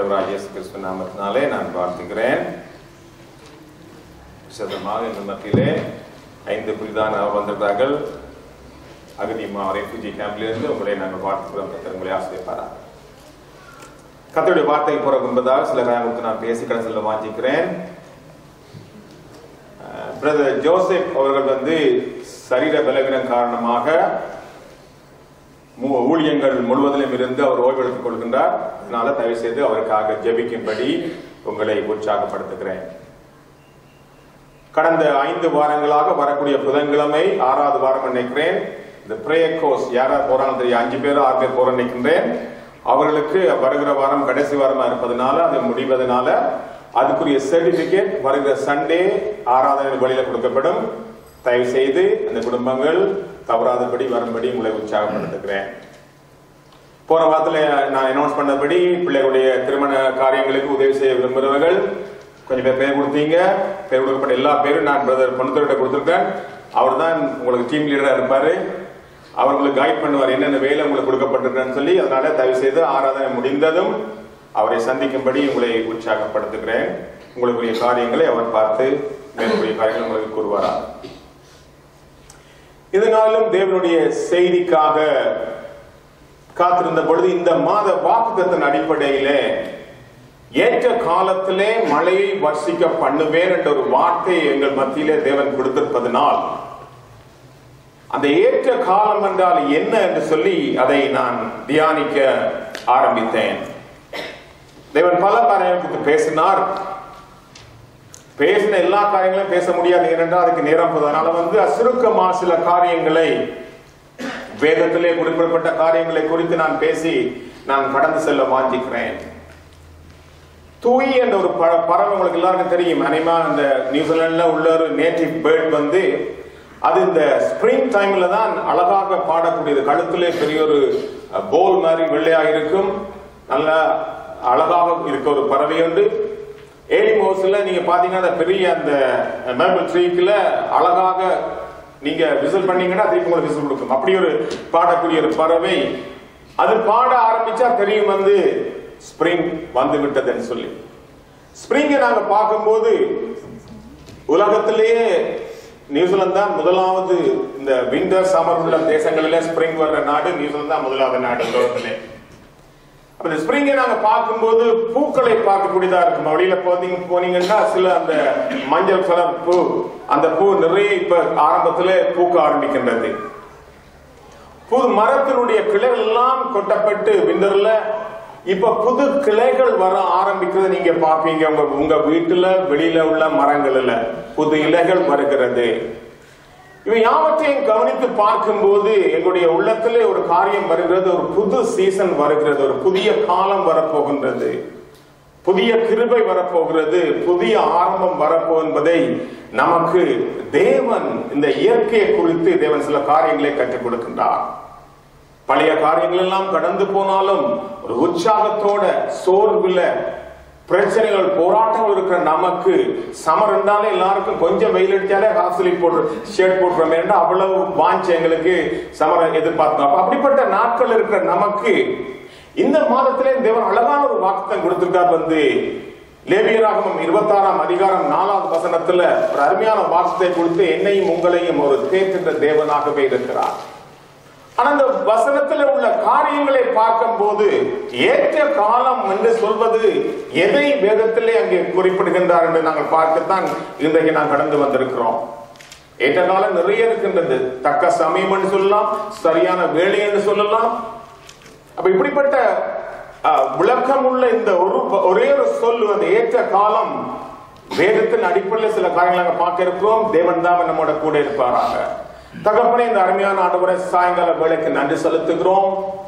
ஆண்டவராகிய இயேசு கிறிஸ்து நாமத்தினாலே நான் வாழ்த்துகிறேன். விசேஷமாக இந்த மத்தியிலே 5 புதிதான வந்திருக்கிறார்கள். அகதிமா ரெஃப்யூஜி கேம்பிலிருந்து உங்களை நாங்கள் வாழ்த்துக்கிறோம். கர்த்தர் உங்களை ஆசீர்வதிப்பாராக. கர்த்தருடைய வார்த்தை போற என்பதால் சில காரியங்களுக்கு நான் பேசி கடைசியில் வாஞ்சிக்கிறேன். பிரதர் ஜோசப் அவர்கள் சரீர பலவீனம் காரணமாக ஊழியங்கள் முழுவதிலும் இருந்து அவர் ஓய்வெடுத்துக் கொள்கின்றார். அதனால தயவு செய்து அவருக்காக ஜெபிக்கும்படி உங்களை உற்சாகப்படுத்துகிறேன். கடந்த 5 வாரங்களாக வரக்கூடிய புதன்கிழமை 6வது வாரம் நினைக்கிறேன், இந்த பிரேயர் கோர்ஸ் யாராவது போறாங்க தெரியும், 5 பேர் 6 பேர் போற நினைக்கின்றேன். அவர்களுக்கு வருகிற வாரம் கடைசி வாரமா இருப்பதனால அது முடிவதனால அதுக்குரிய சர்டிபிகேட் வருகிற சண்டே ஆராதனை வழியில கொடுக்கப்படும். தயவு செய்து அந்த குடும்பங்கள் தவறாதபடி வரும்படி உங்களை உற்சாகப்படுத்துகிறேன். போன வாரத்தில் நான் அனௌன்ஸ் பண்ணபடி பிள்ளைகளுடைய திருமண காரியங்களுக்கு உதவி செய்ய விரும்புகிறவர்கள் கொஞ்சம் பேர் கொடுத்தீங்க. பேர் கொடுக்கப்பட்ட எல்லா பேரும் நான் பிரதர் பொண்ணுத்தோட கொடுத்துருக்கேன். அவர் தான் உங்களுக்கு டீம் லீடரா இருப்பாரு. அவர் உங்களுக்கு கைட் பண்ணுவார் என்னென்ன வேலை உங்களுக்கு கொடுக்கப்பட்டிருக்கேன்னு சொல்லி. அதனால தயவு செய்து ஆராதனை முடிந்ததும் அவரை சந்திக்கும்படி உங்களை உற்சாகப்படுத்துகிறேன். உங்களுக்குரிய காரியங்களை அவர் பார்த்து மேற்கூறிய காரியங்களை உங்களுக்கு கூறுவாரா. இதனாலும் தேவனுடைய செய்திக்காக காத்திருந்த பொழுது இந்த மாத வாக்குத்தத்தின் அடிப்படையிலே ஏற்ற காலத்திலே மழையை வர்ஷிக்க பண்ணுவேன் என்ற ஒரு வார்த்தை எங்கள் மத்தியிலே தேவன் கொடுத்திருப்பதனால் அந்த ஏற்ற காலம் என்றால் என்ன என்று சொல்லி அதை நான் தியானிக்க ஆரம்பித்தேன். தேவன் பல காரியங்களுக்கு பேசினார். பேசின எல்லா காரியங்களையும் பேச முடியாது, ஏனென்றால் அதுக்கு நேரம் போது. அதனால சுருக்கமா சில காரியங்களை வேதத்திலே குறிப்பிடப்பட்ட காரியங்களை குறித்து நான் பேசி நான் கடந்து செல்ல வாஞ்சிக்கிறேன். தூய் என்ற ஒரு பறவை உங்களுக்கு எல்லாருக்கும் தெரியும். அனிமா இந்த நியூசிலாந்துல உள்ள ஒரு நேட்டிவ் பேர்ட் அது இந்த ஸ்பிரிங் டைம்ல தான் அழகாக பாடக்கூடியது. கழுத்திலே பெரிய ஒரு போல் மாதிரி வெள்ளையாக இருக்கும், நல்ல அழகாக இருக்க ஒரு பறவை உண்டு. ஏலிமோஸ்ல நீங்க பாத்தீங்கன்னா பெரிய அந்த மேபிள் ட்ரீக்குல அழகாக நீங்க விசில் பண்ணீங்கன்னா திருப்பி உங்களுக்கு விசில் கொடுக்கும். அப்படி ஒரு பாடக்கூடிய ஒரு பறவை. அது பாட ஆரம்பிச்சா தெரியும் ஸ்பிரிங் வந்து விட்டதுன்னு சொல்லி. ஸ்பிரிங்கை நாங்க பார்க்கும்போது உலகத்திலேயே நியூசிலாந்து தான் முதலாவது. இந்த விண்டர் சம்மர் உள்ள தேசங்களில ஸ்பிரிங் வர்ற நாடு நியூசிலாந்து தான் முதலாவது நாடு உலகத்திலே. அந்த ஸ்பிரிங்கை நாங்க பார்க்கும்போது பூக்களை பார்க்கக்கூடியதா இருக்கும். வழியில போனீங்கன்னா சில அந்த மஞ்சள் கலர் பூ, அந்த பூ நிறைய இப்ப ஆரம்பத்துல பூக்க ஆரம்பிக்கின்றது. புது மரத்தினுடைய கிளைகள் எல்லாம் கொட்டப்பட்டு விண்டர்ல இப்ப புது கிளைகள் வர ஆரம்பிக்கிறது நீங்க பாப்பீங்க. உங்க வீட்டுல வெளியில உள்ள மரங்கள்ல புது இலைகள் வருகிறது. இவை யாவற்றையும் கவனித்து பார்க்கும்போது எங்களுடைய உள்ளத்திலே ஒரு காரியம் வருகிறது. ஒரு புது சீசன் வருகிறது, ஒரு புதிய காலம் வரப்போகின்றது, புதிய கிருபை வரப்போகிறது, புதிய ஆரம்பம் வரப்போஎன்பதை நமக்கு தேவன் இந்த இயற்கையை குறித்து தேவன் சில காரியங்களை கற்றுக் கொடுக்கின்றார். பழைய காரியங்கள் எல்லாம் கடந்து போனாலும் ஒரு உற்சாகத்தோட சோர்வுல பிரச்சனைகள் போராட்டம் இருக்கிற நமக்கு சமர் இருந்தாலே எல்லாருக்கும் கொஞ்சம் வெயில் அடிச்சாலே ஹாஸ்லி ஷர்ட் போடுறோம் என்றால் அவ்வளவு வாஞ்சி எங்களுக்கு சமரை எதிர்பார்த்தோம். அப்படிப்பட்ட நாட்கள் இருக்கிற நமக்கு இந்த மாதத்திலே தேவன் அழகான ஒரு வாக்குத்தம் கொடுத்திருக்கார். லேவியராகமம் 26ஆம் அதிகாரம் 4வது வசனத்துல ஒரு அருமையான வாக்குத்தை கொடுத்து என்னையும் உங்களையும் ஒரு தேர்கின்ற தேவனாகவே இருக்கிறார். ஆனா அந்த வசனத்துல உள்ள காரியங்களை பார்க்கும் போது ஏற்ற காலம் என்று சொல்வது எதை வேதத்திலே அங்கே குறிப்பிடுகின்றார் என்று நாங்கள் பார்க்கத்தான் இன்றைக்கு நாம் கடந்து வந்திருக்கிறோம். ஏற்ற காலம் நிறைய இருக்கின்றது. தக்க சமயம் என்று சொல்லலாம், சரியான வேலை என்று சொல்லலாம். அப்ப இப்படிப்பட்ட விளக்கம் உள்ள இந்த ஒரே ஒரு சொல் அந்த ஏற்ற காலம் வேதத்தின் அடிப்படையில் சில காரியங்களை நாங்கள் பார்க்க இருக்கிறோம். தேவன் தான் நம்மோட கூட இருப்பாராக. தகப்பனே, இந்த அருமையான ஆண்டவரே சாயங்கால வேளைக்கு நன்றி செலுத்துகிறோம்.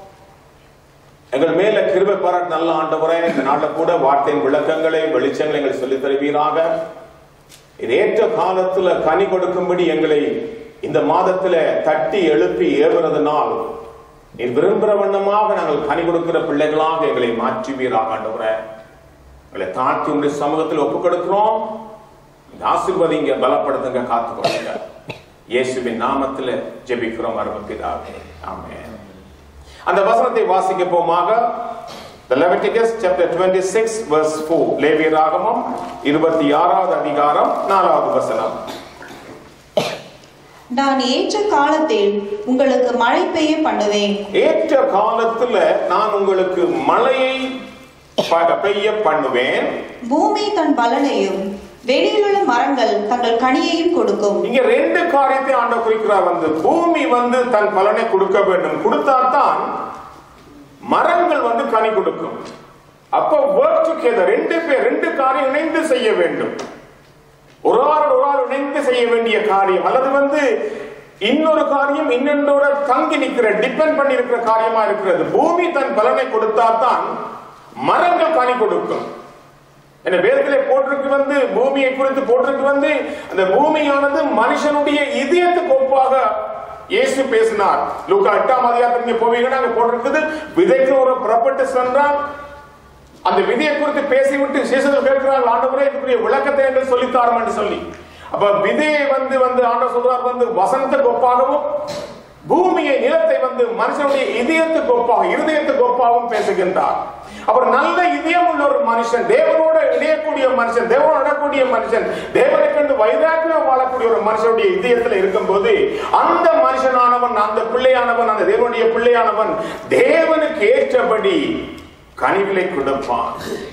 எங்கள் மேல கிருபை பாராட்டு நல்ல ஆண்டவரே, இந்த நாட்டில் கூட வார்த்தையின் விளக்கங்களை வெளிச்சங்களை எங்களை சொல்லித் தருவீராக. இது ஏற்ற காலத்துல கனி கொடுக்கும்படி எங்களை இந்த மாதத்துல தட்டி எழுப்பி ஏவுறதுனால் நீ விரும்புகிற வண்ணமாக நாங்கள் கனி கொடுக்கிற பிள்ளைகளாக எங்களை மாற்றுவீராக ஆண்டவரே. எங்களை தாழ்த்தி உங்களுடைய சமூகத்தில் ஒப்புக் கொடுக்கிறோம். ஆசீர்வதிங்க, பலப்படுத்துங்க, காத்துக்கொள்ளுங்க. இயேசுவின் நாமத்தில் ஜெபிக்கிறோம் அருமை பிதாவே, ஆமென். அந்த வசனத்தை வாசிக்க போமாக The Leviticus chapter 26 verse 4. லேவியராகமம் 26வது அதிகாரம் 4வது வசனம். நான் ஏற்ற காலத்தில் உங்களுக்கு மழை பெய்ய பண்ணுவேன். ஏற்ற காலத்துல நான் உங்களுக்கு மழையை பெய்ய பண்ணுவேன். பூமி தன் பலனையும் வெளியில் உள்ள மரங்கள் தங்கள் கனியையும் கொடுக்கும். இங்க ரெண்டு காரியத்தை ஆண்டவர் குறிக்கிறார். பூமி தன் பலனை கொடுக்க வேண்டும். கொடுத்தாதான் மரங்கள் கனி கொடுக்கும். அப்ப work together, ரெண்டு காரியம் இணைந்து செய்ய வேண்டும். ஒரு ஆள் இணைந்து செய்ய வேண்டிய காரியம் அல்லது இன்னொரு காரியம் இன்னொன்றோட தங்கி நிற்கிற டிபெண்ட் பண்ணி இருக்கிற காரியமா இருக்கிறது. பூமி தன் பலனை கொடுத்தாதான் மரங்கள் கனி கொடுக்கும். என்ன வேதத்திலே போட்டிருக்கு பூமியை குறித்து போட்டிருக்கு அந்த பூமியானது மனுஷனுடைய இதயத்துக்கு ஒப்பாக இயேசு பேசினார். லூக்கா 8ஆம் அதிகாரத்துக்கு போவீங்கன்னா அங்க போட்டிருக்குது, விதைக்கு ஒரு புறப்பட்டு சென்றான். அந்த விதையை குறித்து பேசிவிட்டு சீசர்கள் கேட்கிறார்கள், ஆண்டவரே இதுக்குரிய விளக்கத்தை என்று சொல்லித்தாரும் என்று சொல்லி. அப்ப விதையை ஆண்டவர் சொல்றார் வசனத்துக்கு ஒப்பாகவும் பூமியை நிலத்தை மனுஷனுடைய இதயத்துக்கு ஒப்பாக இருதயத்துக்கு ஒப்பாகவும் பேசுகின்றார். அப்புறம் நல்ல இதயம் உள்ள ஒரு மனுஷன், தேவனோட இணையக்கூடிய மனுஷன், தேவனோட நடக்கூடிய மனுஷன், தேவனை கண்டு வைராக்கியம் வாழக்கூடிய ஒரு மனுஷனுடைய இதயத்தில் இருக்கும் போது அந்த மனுஷனானவன், அந்த பிள்ளையானவன், அந்த தேவனுடைய பிள்ளையானவன் தேவனுக்கு ஏற்றபடி கனிகளை கொடுப்பான்,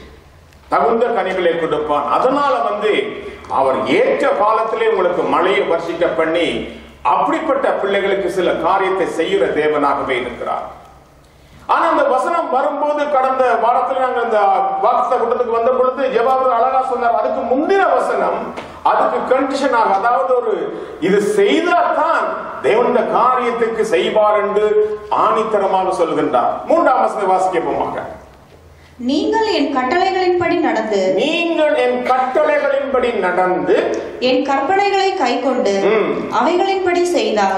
தகுந்த கனிகளை கொடுப்பான். அதனால அவர் ஏற்ற காலத்திலே உங்களுக்கு மழையை வர்ஷிக்க பண்ணி அப்படிப்பட்ட பிள்ளைகளுக்கு சில காரியத்தை செய்கிற தேவனாகவே இருக்கிறார். ஆனா அந்த வசனம் வரும்போது கடந்த வாரத்தில் நாங்கள் இந்த வாக்குத்த கூட்டத்துக்கு வந்த பொழுது ஜெபாவது அழகா சொன்னார். அதுக்கு முந்தின வசனம் அதுக்கு கண்டிஷனாக, அதாவது இது செய்தால்தான் தேவன் இந்த காரியத்துக்கு செய்வார் என்று ஆணித்தரமாக சொல்கின்றார். 3ஆம் வசனத்தை வாசிக்கப்போமாக. நீங்கள் என் கட்டளைகளின்படி நடந்து, நீங்கள் என் கட்டளைகளின்படி நடந்து, என் கற்பனைகளை கைக்கொண்டு அவைகளின்படி செய்தால்,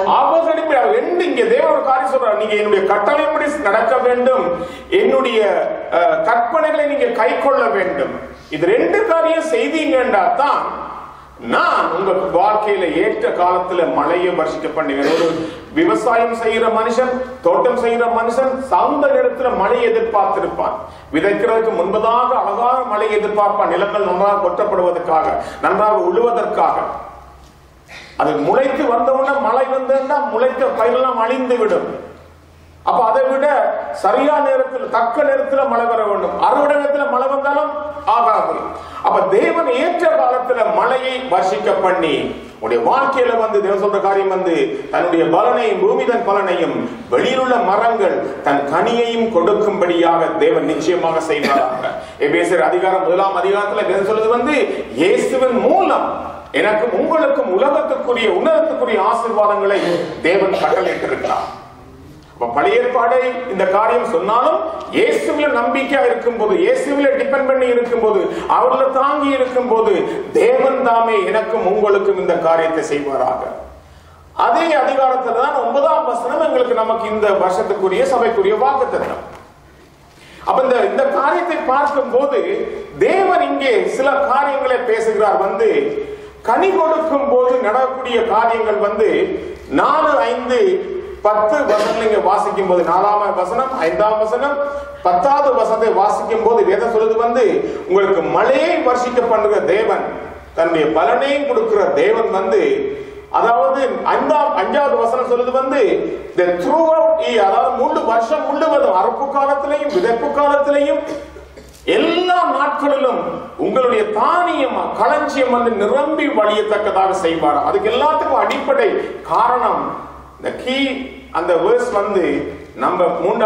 இங்க தேவன் ஒரு காரியம் சொல்றார், நீங்க என்னுடைய கட்டளைப்படி நடக்க வேண்டும், என்னுடைய கற்பனைகளை நீங்க கை கொள்ள வேண்டும். இது ரெண்டு காரியம் செய்தீங்கன்னா தான் நான் உங்க வாழ்க்கையில ஏற்ற காலத்துல மழையை வர்ஷிக்க பண்ணுவேன். ஒரு விவசாயம் செய்யற மனுஷன், தோட்டம் செய்யற மனுஷன் சந்த நேரத்துல மழை எதிர்பார்த்திருப்பான். விதைக்கிறதுக்கு முன்பதாக அழகான மழை எதிர்பார்ப்பான், நிலங்கள் நன்றாக கொட்டப்படுவதற்காக, நன்றாக உழுவதற்காக. அது முளைத்து வந்தவுடனே மழை வந்தா முளைத்த பயிரெல்லாம் அழிந்து விடும். அப்ப அதை விட சரியான நேரத்தில் தக்க நேரத்தில் மழை வர வேண்டும். அறுவடை நேரத்தில் மழை வந்தாலும் ஆகாது. அப்ப தேவன் ஏற்ற காலத்துல மழையை வர்ஷிக்க பண்ணி உடைய வாழ்க்கையில தேவன் சொல்ற காரியம் தன்னுடைய பலனையும் பூமி தன் பலனையும் வெளியில் உள்ள மரங்கள் தன் கனியையும் கொடுக்கும்படியாக தேவன் நிச்சயமாக செய்வாராக. எபேசியர் அதிகாரம் 1ஆம் அதிகாரத்துல தேவன் சொல்றது இயேசுவின் மூலம் எனக்கும் உங்களுக்கும் உலகத்துக்குரிய உன்னதத்துக்குரிய ஆசீர்வாதங்களை தேவன் கட்டளையிட்டிருக்கிறார். பழைய ஏற்பாடை இந்த காரியம் சொன்னாலும் இயேசுவில நம்பிக்கையா இருக்கும் போது, இயேசுவில டிபெண்ட் பண்ணி இருக்கும் போது, அவர்ல தாங்கி இருக்கும் போது தேவன் தாமே எனக்கும் உங்களுக்கும் இந்த காரியத்தை செய்வாராக. அதே அதிகாரத்துல தான் 9ஆம் வசனம் எங்களுக்கு நமக்கு இந்த வருஷத்துக்குரிய சபைக்குரிய வாக்குத்தத்தம். அப்ப இந்த காரியத்தை பார்க்கும் போது தேவன் இங்கே சில காரியங்களை பேசுகிறார். கனி கொடுக்கும் போது நடக்கக்கூடிய காரியங்கள் 4, 5, 10 வசனங்களை வாசிக்கும் போது 4ஆம் வசனம், 5ஆம் வசனம், 10வது வசனத்தை வாசிக்கும் போது வேதம் சொல்றது உங்களுக்கு மழையை வர்ஷிக்க பண்ணுகிற தேவன், தன்னுடைய பலனையும் கொடுக்கிற தேவன் அதாவது 5வது வசனம் சொல்றது அதாவது முழு வருஷம் முழுவதும் அறுப்பு காலத்திலையும் விதைப்பு காலத்திலையும் எல்லா நாட்களிலும் உங்களுடைய தானியம் களஞ்சியம் நிரம்பி வழியத்தக்கதாக செய்வார். அதுக்கு எல்லாத்துக்கும் அடிப்படை காரணம் இந்த கீ அந்த வேர்ஸ் நம்ம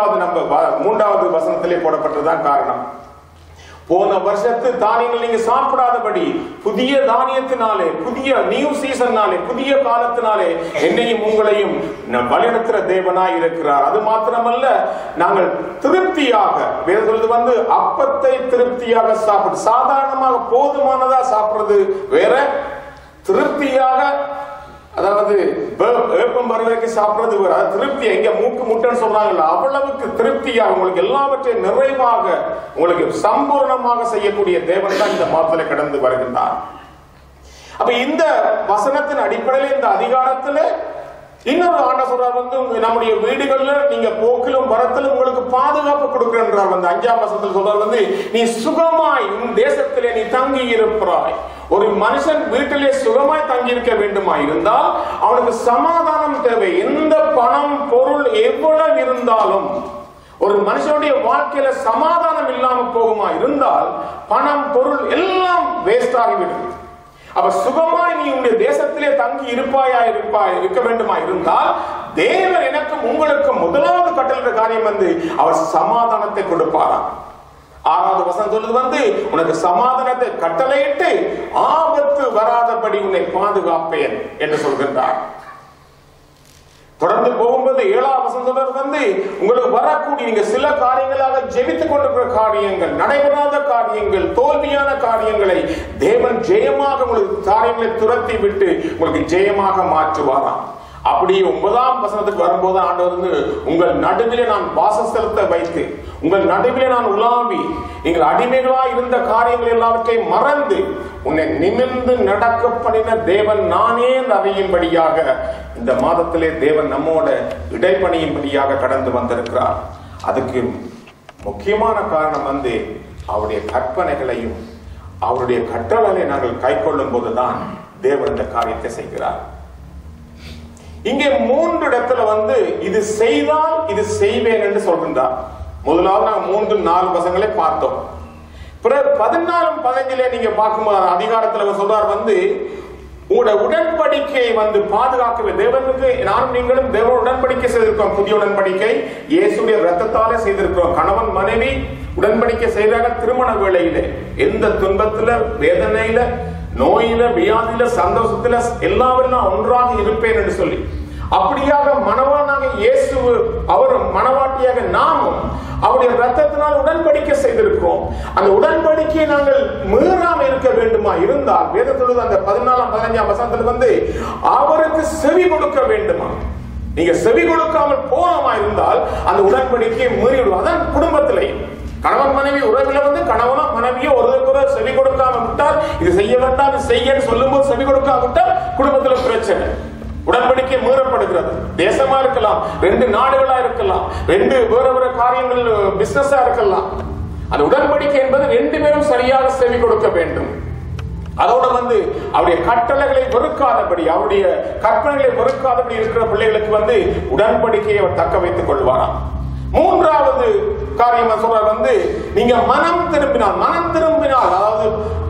3வது வசனத்திலே போடப்பட்டதுதான் காரணம். போன வருஷத்து தானியங்கள் நீங்க சாப்பிடாதபடி புதிய தானியத்தினாலே, புதிய நியூ சீசன்னாலே, புதிய காலத்தினாலே என்னையும் உங்களையும் வழிநடத்துற தேவனாய் இருக்கிறார். அது மாத்திரமல்ல, நாங்கள் திருப்தியாக சொல்றது அப்பத்தை திருப்தியாக சாப்பிடு, சாதாரணமாக போதுமானதா சாப்பிடுறது வேற, திருப்தியாக அதாவது ஏப்பம் வரைக்கும் சாப்பிடுறது வேற. திருப்தி எங்க மூக்கு முட்டைன்னு சொல்றாங்கல்ல, அவ்வளவுக்கு திருப்தியாக உங்களுக்கு எல்லாவற்றையும் நிறைவாக உங்களுக்கு சம்பூர்ணமாக செய்யக்கூடிய தேவன் தான் இந்த மாதத்துல கடந்து வருகின்றார். அப்ப இந்த வசனத்தின் அடிப்படையில் இந்த அதிகாரத்துல இன்னொரு ஆண்டவர் சொல்றார் வந்து நம்முடைய வீடுகள்ல நீங்க போக்கிலும் வரத்திலும் உங்களுக்கு பாதுகாப்பு கொடுக்கிறார். வந்து 5ஆம் வசனத்தில் சொல்றார் வந்து நீ சுகமாய் உன் தேசத்திலே நீ தங்கி இருப்பாய். ஒரு மனுஷன் வீட்டிலே சுகமாய் தங்கி இருக்க வேண்டுமா இருந்தால் அவனுக்கு சமாதானம் தேவை. எந்த பணம் பொருள் எவ்வளவு இருந்தாலும் ஒரு மனுஷனுடைய வாழ்க்கையில சமாதானம் இல்லாம போகுமா இருந்தால் பணம் பொருள் எல்லாம் வேஸ்ட் ஆகிவிடும். அப்ப சுகமாய் நீ உங்களுடைய தேசத்திலே தங்கி இருக்க வேண்டுமா இருந்தால் தேவன் எனக்கும் உங்களுக்கும் முதலாவது கட்டளை காரியம் வந்து அவர் சமாதானத்தை கொடுப்பாராம். 6வது வசனம் சொல்றது வந்து உனக்கு சமாதானத்தை கட்டளையிட்டு ஆபத்து வராதபடி உன்னை பாதுகாப்பேன் என்று சொல்கின்றார். தொடர்ந்து போகும்போது 7ஆம் வசனம் வந்து உங்களுக்கு வரக்கூடிய நீங்க சில காரியங்களாக ஜெபித்துக் கொண்டிருக்கிற காரியங்கள், நடைபெறாத காரியங்கள், தோல்வியான காரியங்களை தேவன் ஜெயமாக உங்களுக்கு காரியங்களை துரத்தி விட்டு உங்களுக்கு ஜெயமாக மாற்றுவாராம். அப்படி 9ஆம் வசனத்துக்கு வரும்போது ஆண்டவர் வந்து உங்கள் நடுவிலே நான் வாசஸ்தலத்தை வைத்து உங்கள் நடுவிலே நான் உலாவி நீங்கள் அடிமைகளா இருந்த காரியங்கள் எல்லாவற்றையும் மறந்து உன்னை நிமிர்ந்து நடக்க பண்ணின தேவன் நானே அறியும்படியாக இந்த மாதத்திலே தேவன் நம்மோட இடைப்பணியும்படியாக கடந்து வந்திருக்கிறார். அதுக்கு முக்கியமான காரணம் வந்து அவருடைய கற்பனைகளையும் அவருடைய கட்டளைகளை நாங்கள் கை கொள்ளும் போதுதான் தேவன் இந்த காரியத்தை செய்கிறார். இங்கே 3 இடத்துல வந்து இது செய்தால் இது செய்வேன் என்று சொல்கின்றார். முதலாவது நாங்கள் 3-4 வசனங்களை பார்த்தோம். பிறகு 14-15 நீங்க பார்க்கும்போது அதிகாரத்துல சொல்றார் வந்து உங்களோட உடன்படிக்கையை வந்து பாதுகாக்கவே தேவனுக்கு நானும் நீங்களும் தேவ உடன்படிக்கை செய்திருக்கிறோம். புதிய உடன்படிக்கை இயேசுடைய ரத்தத்தாலே செய்திருக்கிறோம். கணவன் மனைவி உடன்படிக்கை செய்தாங்க. திருமண வேளையில எந்த துன்பத்துல வேதனையில நோயில வியாதியில சந்தோஷத்துல எல்லாவெல்லாம் ஒன்றாக இருப்பேன் என்று சொல்லி அப்படியாக மணவானாக இயேசு அவர் மணவாட்டியாக நாமும் அவருடைய ரத்தத்தினால் உடன்படிக்கை செய்திருக்கிறோம். அந்த உடன்படிக்கையை நாங்கள் மீறாம இருக்க வேண்டுமா இருந்தால் வேதத்தில் அந்த 14-15 வசனத்தில் வந்து அவருக்கு செவி கொடுக்க வேண்டுமா. நீங்க செவி கொடுக்காமல் போனமா இருந்தால் அந்த உடன்படிக்கையை மீறிவிடும். அதான் குடும்பத்திலே கணவன் மனைவி உறவுல வந்து கணவனோ மனைவியோ ஒருவருக்கு செவி கொடுக்காம விட்டால் இது செய்ய வேண்டாம் இது செய்யன்னு சொல்லும் போது செவி கொடுக்காம விட்டால் குடும்பத்துல பிரச்சனை. உடன்படிக்கை மீறப்படுகிறது. தேசமா இருக்கலாம், 2 நாடுகளா இருக்கலாம், 2 வேற காரியங்கள் பிசினஸா இருக்கலாம். அந்த உடன்படிக்கை என்பது 2 பேரும் சரியாக செவி கொடுக்க வேண்டும். அதோட வந்து அவருடைய கட்டளைகளை வெறுக்காதபடி அவருடைய கற்பனைகளை வெறுக்காதபடி இருக்கிற பிள்ளைகளுக்கு வந்து உடன்படிக்கையை அவர் தக்க வைத்துக் கொள்வாராம். 3வது காரியம் சொல்றார் வந்து நீங்க மனம் திரும்பினால் அதாவது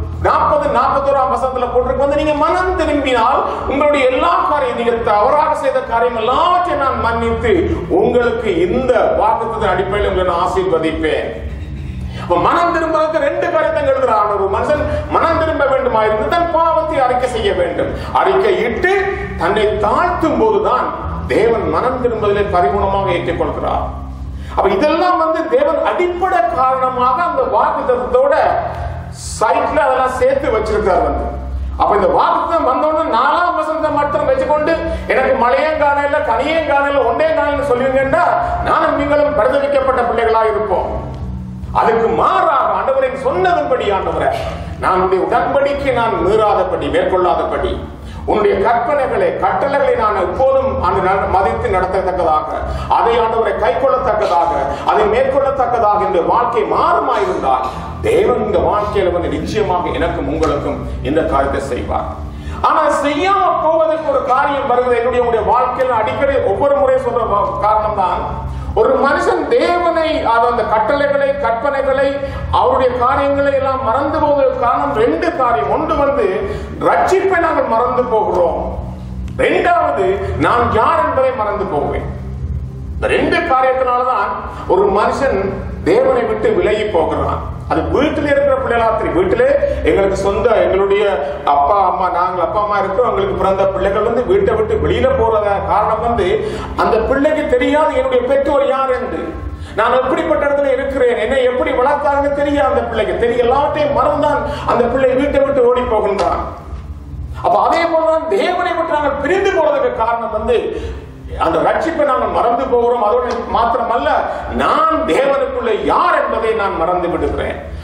40-41 வசனத்துல போட்டிருக்கு வந்து நீங்க மனம் திரும்பினால் உங்களுடைய எல்லா காரியம் நீங்க தவறாக செய்த காரியம் எல்லாவற்றையும் நான் மன்னித்து உங்களுக்கு இந்த வாக்குத்தத்தின் அடிப்படையில் உங்களை நான் ஆசீர்வதிப்பேன். மனம் திரும்புவதற்கு 2 காரியத்தை எழுதுறான். ஒரு மனுஷன் மனம் திரும்ப வேண்டுமா இருந்து தன் பாவத்தை அறிக்கை செய்ய வேண்டும். அறிக்கையிட்டு தன்னை தாழ்த்தும் போதுதான் தேவன் மனம் திரும்புவதிலே பரிபூர்ணமாக ஏற்றுக்கொள்கிறார். அப்ப இதெல்லாம் வந்து தேவன் அடிப்படை காரணமாக அந்த வாக்குத்தத்தோட சைட்ல அதெல்லாம் சேர்த்து வச்சிருக்காரு வந்து. அப்ப இந்த வாக்குத்தம் வந்தோன்னு 4ஆம் வசனத்தை மட்டும் வச்சுக்கொண்டு எனக்கு மழையும் காணல கனியும் காணல ஒன்றே காணல சொல்லுவீங்கன்னா நானும் நீங்களும் பரிதவிக்கப்பட்ட பிள்ளைகளா இருப்போம். அதுக்கு மாறாக ஆண்டவரை சொன்னதன்படி ஆண்டவரை நான் உடைய உடன்படிக்கை நான் மீறாதபடி மேற்கொள்ளாதபடி உன்னுடைய கற்பனைகளை கட்டளைகளை நான் எப்போதும் மதித்து நடத்தத்தக்கதாக அதை ஆண்டவரை கை கொள்ளத்தக்கதாக அதை மேற்கொள்ளத்தக்கதாக இந்த வாழ்க்கை மாறுமாயிருந்தால் தேவன் இந்த வாழ்க்கையில வந்து நிச்சயமாக எனக்கும் உங்களுக்கும் இந்த காரியத்தை செய்வார். ஆனா செய்யாம போவதற்கு ஒரு காரியம் வருகிறது. என்னுடைய வாழ்க்கையில அடிக்கடி ஒவ்வொரு முறை சொல்ற காரணம் தான் ஒரு மனுஷன் தேவனை அந்த கட்டளைகளை கற்பனைகளை அவருடைய காரியங்களை எல்லாம் மறந்து போவதற்கு காரணம் 2 காரியம். ஒன்று வந்து ரட்சிப்பை நாங்கள் மறந்து போகிறோம். 2வது நான் யார் என்பதை மறந்து போவேன். இந்த 2 காரியத்தினால்தான் ஒரு மனுஷன் தேவனை விட்டு விலகி போகிறான். அது வீட்டில் இருக்கிற பிள்ளைகளாத்திரி வீட்டிலே எங்களுக்கு சொந்த எங்களுடைய அப்பா அம்மா நாங்கள் அப்பா அம்மா இருக்கிறோம். எங்களுக்கு பிறந்த பிள்ளைகள் வந்து வீட்டை விட்டு வெளியில போறத காரணம் வந்து அந்த பிள்ளைக்கு தெரியாது என்னுடைய பெற்றோர் யார் என்று, நான் எப்படிப்பட்ட இடத்துல இருக்கிறேன், என்னை எப்படி வளர்த்தாங்க தெரியாது அந்த பிள்ளைக்கு தெரிய எல்லாத்தையும் மறந்தான் அந்த பிள்ளை வீட்டை விட்டு ஓடி போகின்றான். அப்ப அதே போலதான் தேவனை விட்டு நாங்கள் பிரிந்து போறதுக்கு காரணம் வந்து அந்த ரட்சிப்பை நாங்கள் மறந்து போகிறோம். அதோடு மாத்திரமல்ல நான் தேவனுக்குள்ள யார் என்பதை நான் மறந்து விடுகிறேன்.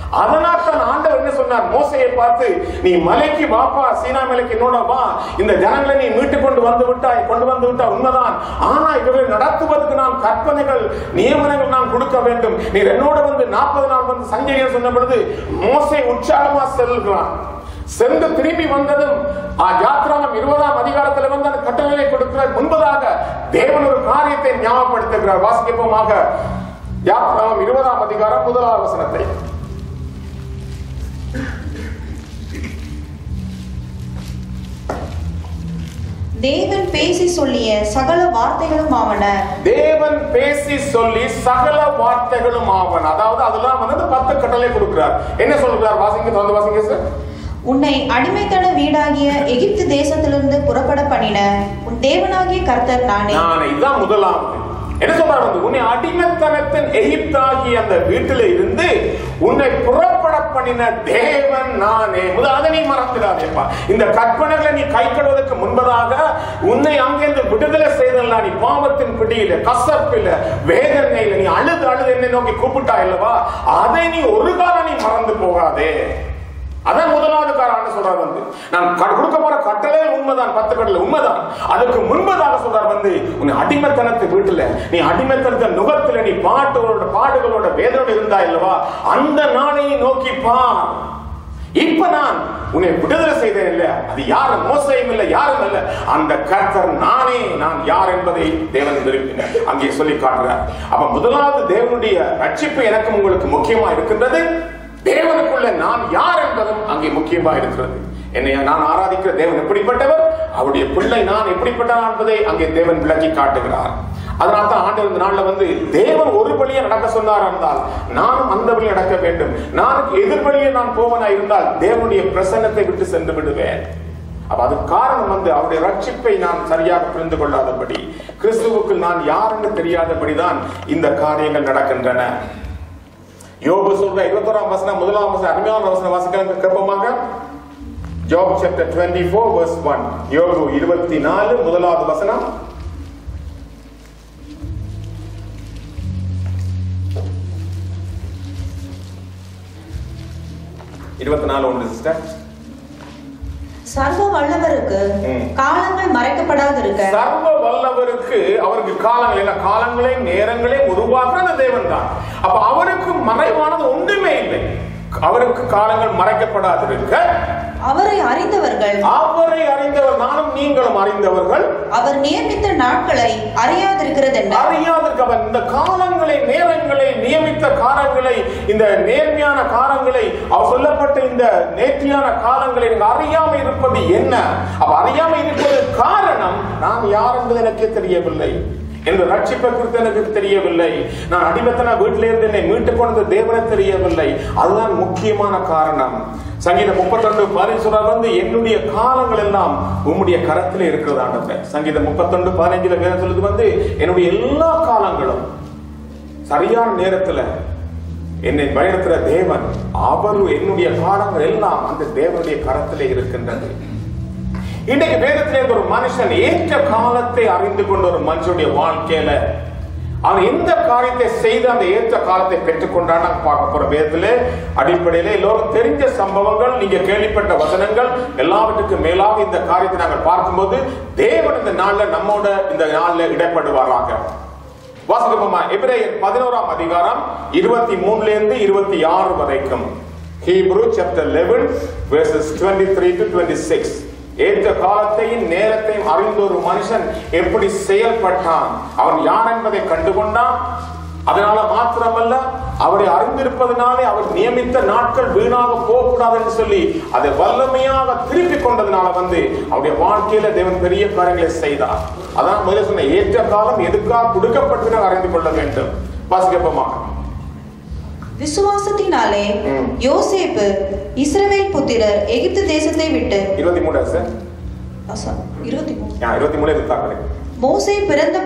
அதனால் தான் ஆண்டவர் என்ன சொன்னார், மோசேயை பார்த்து, நீ மலைக்கு வாப்பா, சீனா மலைக்கு என்னோட வா, இந்த ஜனங்களை நீ மீட்டு கொண்டு வந்து விட்டாய் உண்மைதான். ஆனா இவர்களை நடத்துவதற்கு நான் கற்பனைகள் நியமனங்கள் நான் கொடுக்க வேண்டும். நீ என்னோட வந்து 40 நாள் வந்து சஞ்சரியா சொன்ன பொழுது மோசே உற்சாகமா செல்கிறான். சென்று திரும்பி வந்ததும் யாத்ராமம் 20ஆம் அதிகாரத்தில் வந்து அந்த கட்டளை கொடுக்கிறார். முன்பதாக தேவன் ஒரு காரியத்தை ஞாபகப்படுத்துகிறார். வாசிக்கப்போமாக யாத்ராமம் 20ஆம் அதிகாரம் 1வது வசனத்தை. தேவன் பேசி சொல்லிய சகல வார்த்தைகளும் ஆவன. தேவன் பேசி சொல்லி சகல வார்த்தைகளும் ஆவன. அதாவது அதெல்லாம் வந்து 10 கட்டளை கொடுக்கிறார். என்ன சொல்றார்? வாசிங்க, தொடர்ந்து வாசிங்க சார். உன்னை அடிமைத்தன வீடாகிய எகிப்து தேசத்திலிருந்து புறப்பட பண்ணின உன் தேவனாகிய கர்த்தர் நானே. இதுதான் முதலாவது. என்ன சொல்றாரு? உன்னை அடிமைத்தனத்தின் எகிப்தாகிய அந்த வீட்டில இருந்து உன்னை புறப்பட பண்ணின தேவன் நானே. முதல் நீ மறந்துடாதேப்பா. இந்த கற்பனைகளை நீ கை கொள்வதற்கு முன்பதாக உன்னை அங்கிருந்து விடுதலை செய்தல்ல. நீ பாவத்தின் பிடியில, கசப்பில, வேதனையில நீ அழுது என்னை நோக்கி கூப்பிட்டா இல்லவா, அதை நீ ஒரு காலம் நீ மறந்து போகாதே. அதான் முதலாவது காரணம் சொல்றார் வந்து, நான் கொடுக்க போற கட்டளை உண்மைதான், 10 கட்டளை உண்மைதான். அதுக்கு முன்பதாக சொல்றார் வந்து, உன்னை அடிமைத்தனத்து வீட்டுல, நீ அடிமைத்தனத்த நுகத்துல நீ பாடுகளோட வேதனை இருந்தா இல்லவா, அந்த நாளை நோக்கி பார். இப்ப நான் உன்னை விடுதலை செய்தேன் இல்ல, அது யாரும் மோசையும் இல்ல, யாரும் இல்ல, அந்த கர்த்தர் நானே. நான் யார் என்பதை தேவன் விரும்பினார் அங்கே சொல்லி காட்டுறார். அப்ப முதலாவது தேவனுடைய ரட்சிப்பு எனக்கும் உங்களுக்கு முக்கியமா இருக்கின்றது. தேவனுக்குள்ள நான் யார் என்பதும் அங்கே முக்கியமா இருக்கிறது. என்னை நான் ஆராதிக்கிற தேவன் எப்படிப்பட்டவர், அவருடைய பிள்ளை நான் எப்படிப்பட்டவன் என்பதை அங்கே தேவன் விளக்கி காட்டுகிறார். அதனால தான் ஆண்டவர் இந்த நாள்ல வந்து தேவன் ஒரு வழியை நடக்க சொன்னார் என்றால் நானும் அந்த வழியை நடக்க வேண்டும். நான் எதிர்வழியை நான் போவனா இருந்தால் தேவனுடைய பிரசன்னத்தை விட்டு சென்று விடுவேன். அப்ப அது காரணம் வந்து அவருடைய ரட்சிப்பை நான் சரியாக புரிந்து கொள்ளாதபடி, கிறிஸ்துவுக்கு நான் யார் என்று தெரியாதபடிதான் இந்த காரியங்கள் நடக்கின்றன. யோபு சொல்ற 21ஆம் வசனம், 1ஆம் வசனம், அருமையான வசனம் வாசிக்கலாம் கேட்போமாக. Job chapter 24 verse 1. யோபு 24 1வது வசனம். 24 ஒன்று சிஸ்டர். சர்வ வல்லவருக்கு காலங்கள் மறைக்கப்படாதிருக்க. சர்வ வல்லவருக்கு அவருக்கு காலங்கள் என்ன, காலங்களே நேரங்களே உருவாக்குற தேவன் தான். அப்ப அவருக்கு மறைவானது ஒன்றுமே இல்லை. அவருக்கு காலங்கள் மறைக்கப்படாதிருக்க. அவரை அறிந்தவர்கள், நானும் நீங்களும் அறிந்தவர்கள், அவர் நியமித்த நாட்களை அறியாதிருக்கிறது. இந்த காலங்களை, நேரங்களை, நியமித்த காலங்களை, இந்த நேர்மையான காலங்களை, அவர் சொல்லப்பட்ட இந்த நேர்த்தியான காலங்களை அறியாமல் இருப்பது என்ன? அப்ப அறியாமல் இருப்பது காரணம், நான் யார் என்பது எனக்கே தெரியவில்லை, என்ற ரட்சிப்பை குறித்து எனக்கு தெரியவில்லை, நான் அடிமைத்தன வீட்டில இருந்து என்னை மீட்டுக் கொண்டு தேவனை தெரியவில்லை. அதுதான் முக்கியமான காரணம். சங்கீதம் 32:15 சொல்றார் வந்து, என்னுடைய காலங்கள் எல்லாம் உம்முடைய கரத்திலே இருக்கிறது. சங்கீதம் 32:15 வேதம் சொல்லுது வந்து, என்னுடைய எல்லா காலங்களும் சரியான நேரத்துல என்னை வழிநடத்துகிற தேவன், அவர் என்னுடைய காலங்கள் எல்லாம் அந்த தேவனுடைய கரத்திலே இருக்கின்றது. இன்னைக்கு வேதத்திலே ஒரு மனுஷன் ஏற்ற காலத்தை அறிந்து கொண்ட ஒரு மனுஷனுடைய வாழ்க்கையில அவன் எந்த காரியத்தை செய்து அந்த ஏற்ற காலத்தை பெற்றுக்கொண்டான்னு பார்க்க போற வேதத்திலே அடிப்படையிலே எல்லோரும் தெரிஞ்ச சம்பவங்கள், நீங்க கேள்விப்பட்ட வசனங்கள் எல்லாவற்றுக்கும் மேலாக இந்த காரியத்தை நாங்கள் பார்க்கும்போது தேவன் இந்த நாள்ல நம்மோட இந்த நாள்ல இடைப்படுவாராக. வாசிக்கப்போமா எபிரேயர் 11ஆம் அதிகாரம் 23 இருந்து 26 வரைக்கும். Hebrew chapter 11 verses 23 to 26. ஏற்ற காலத்தையும் நேரத்தையும் அறிந்த ஒரு மனுஷன் எப்படி செயல்பட்டான், அவன் யார் என்பதை கண்டுகொண்டான். அதனால மாத்திரமல்ல, அவரை அறிந்திருப்பதனாலே அவர் நியமித்த நாட்கள் வீணாக போகக்கூடாது என்று சொல்லி அதை வல்லமையாக திருப்பி கொண்டதுனால வந்து அவருடைய வாழ்க்கையில தேவன் பெரிய காரியங்களை செய்தார். அதான் முதல்ல சொன்ன, ஏற்ற காலம் எதுக்காக கொடுக்கப்பட்டு அறிந்து கொள்ள வேண்டும். வாசிக்கப்போமா. விசுவாசத்தினாலே யோசேப்பு இஸ்ரவேல் புத்திரர் எகிப்து தேசத்தை விட்டு 23 சார் 23 23 மோசே பிறந்த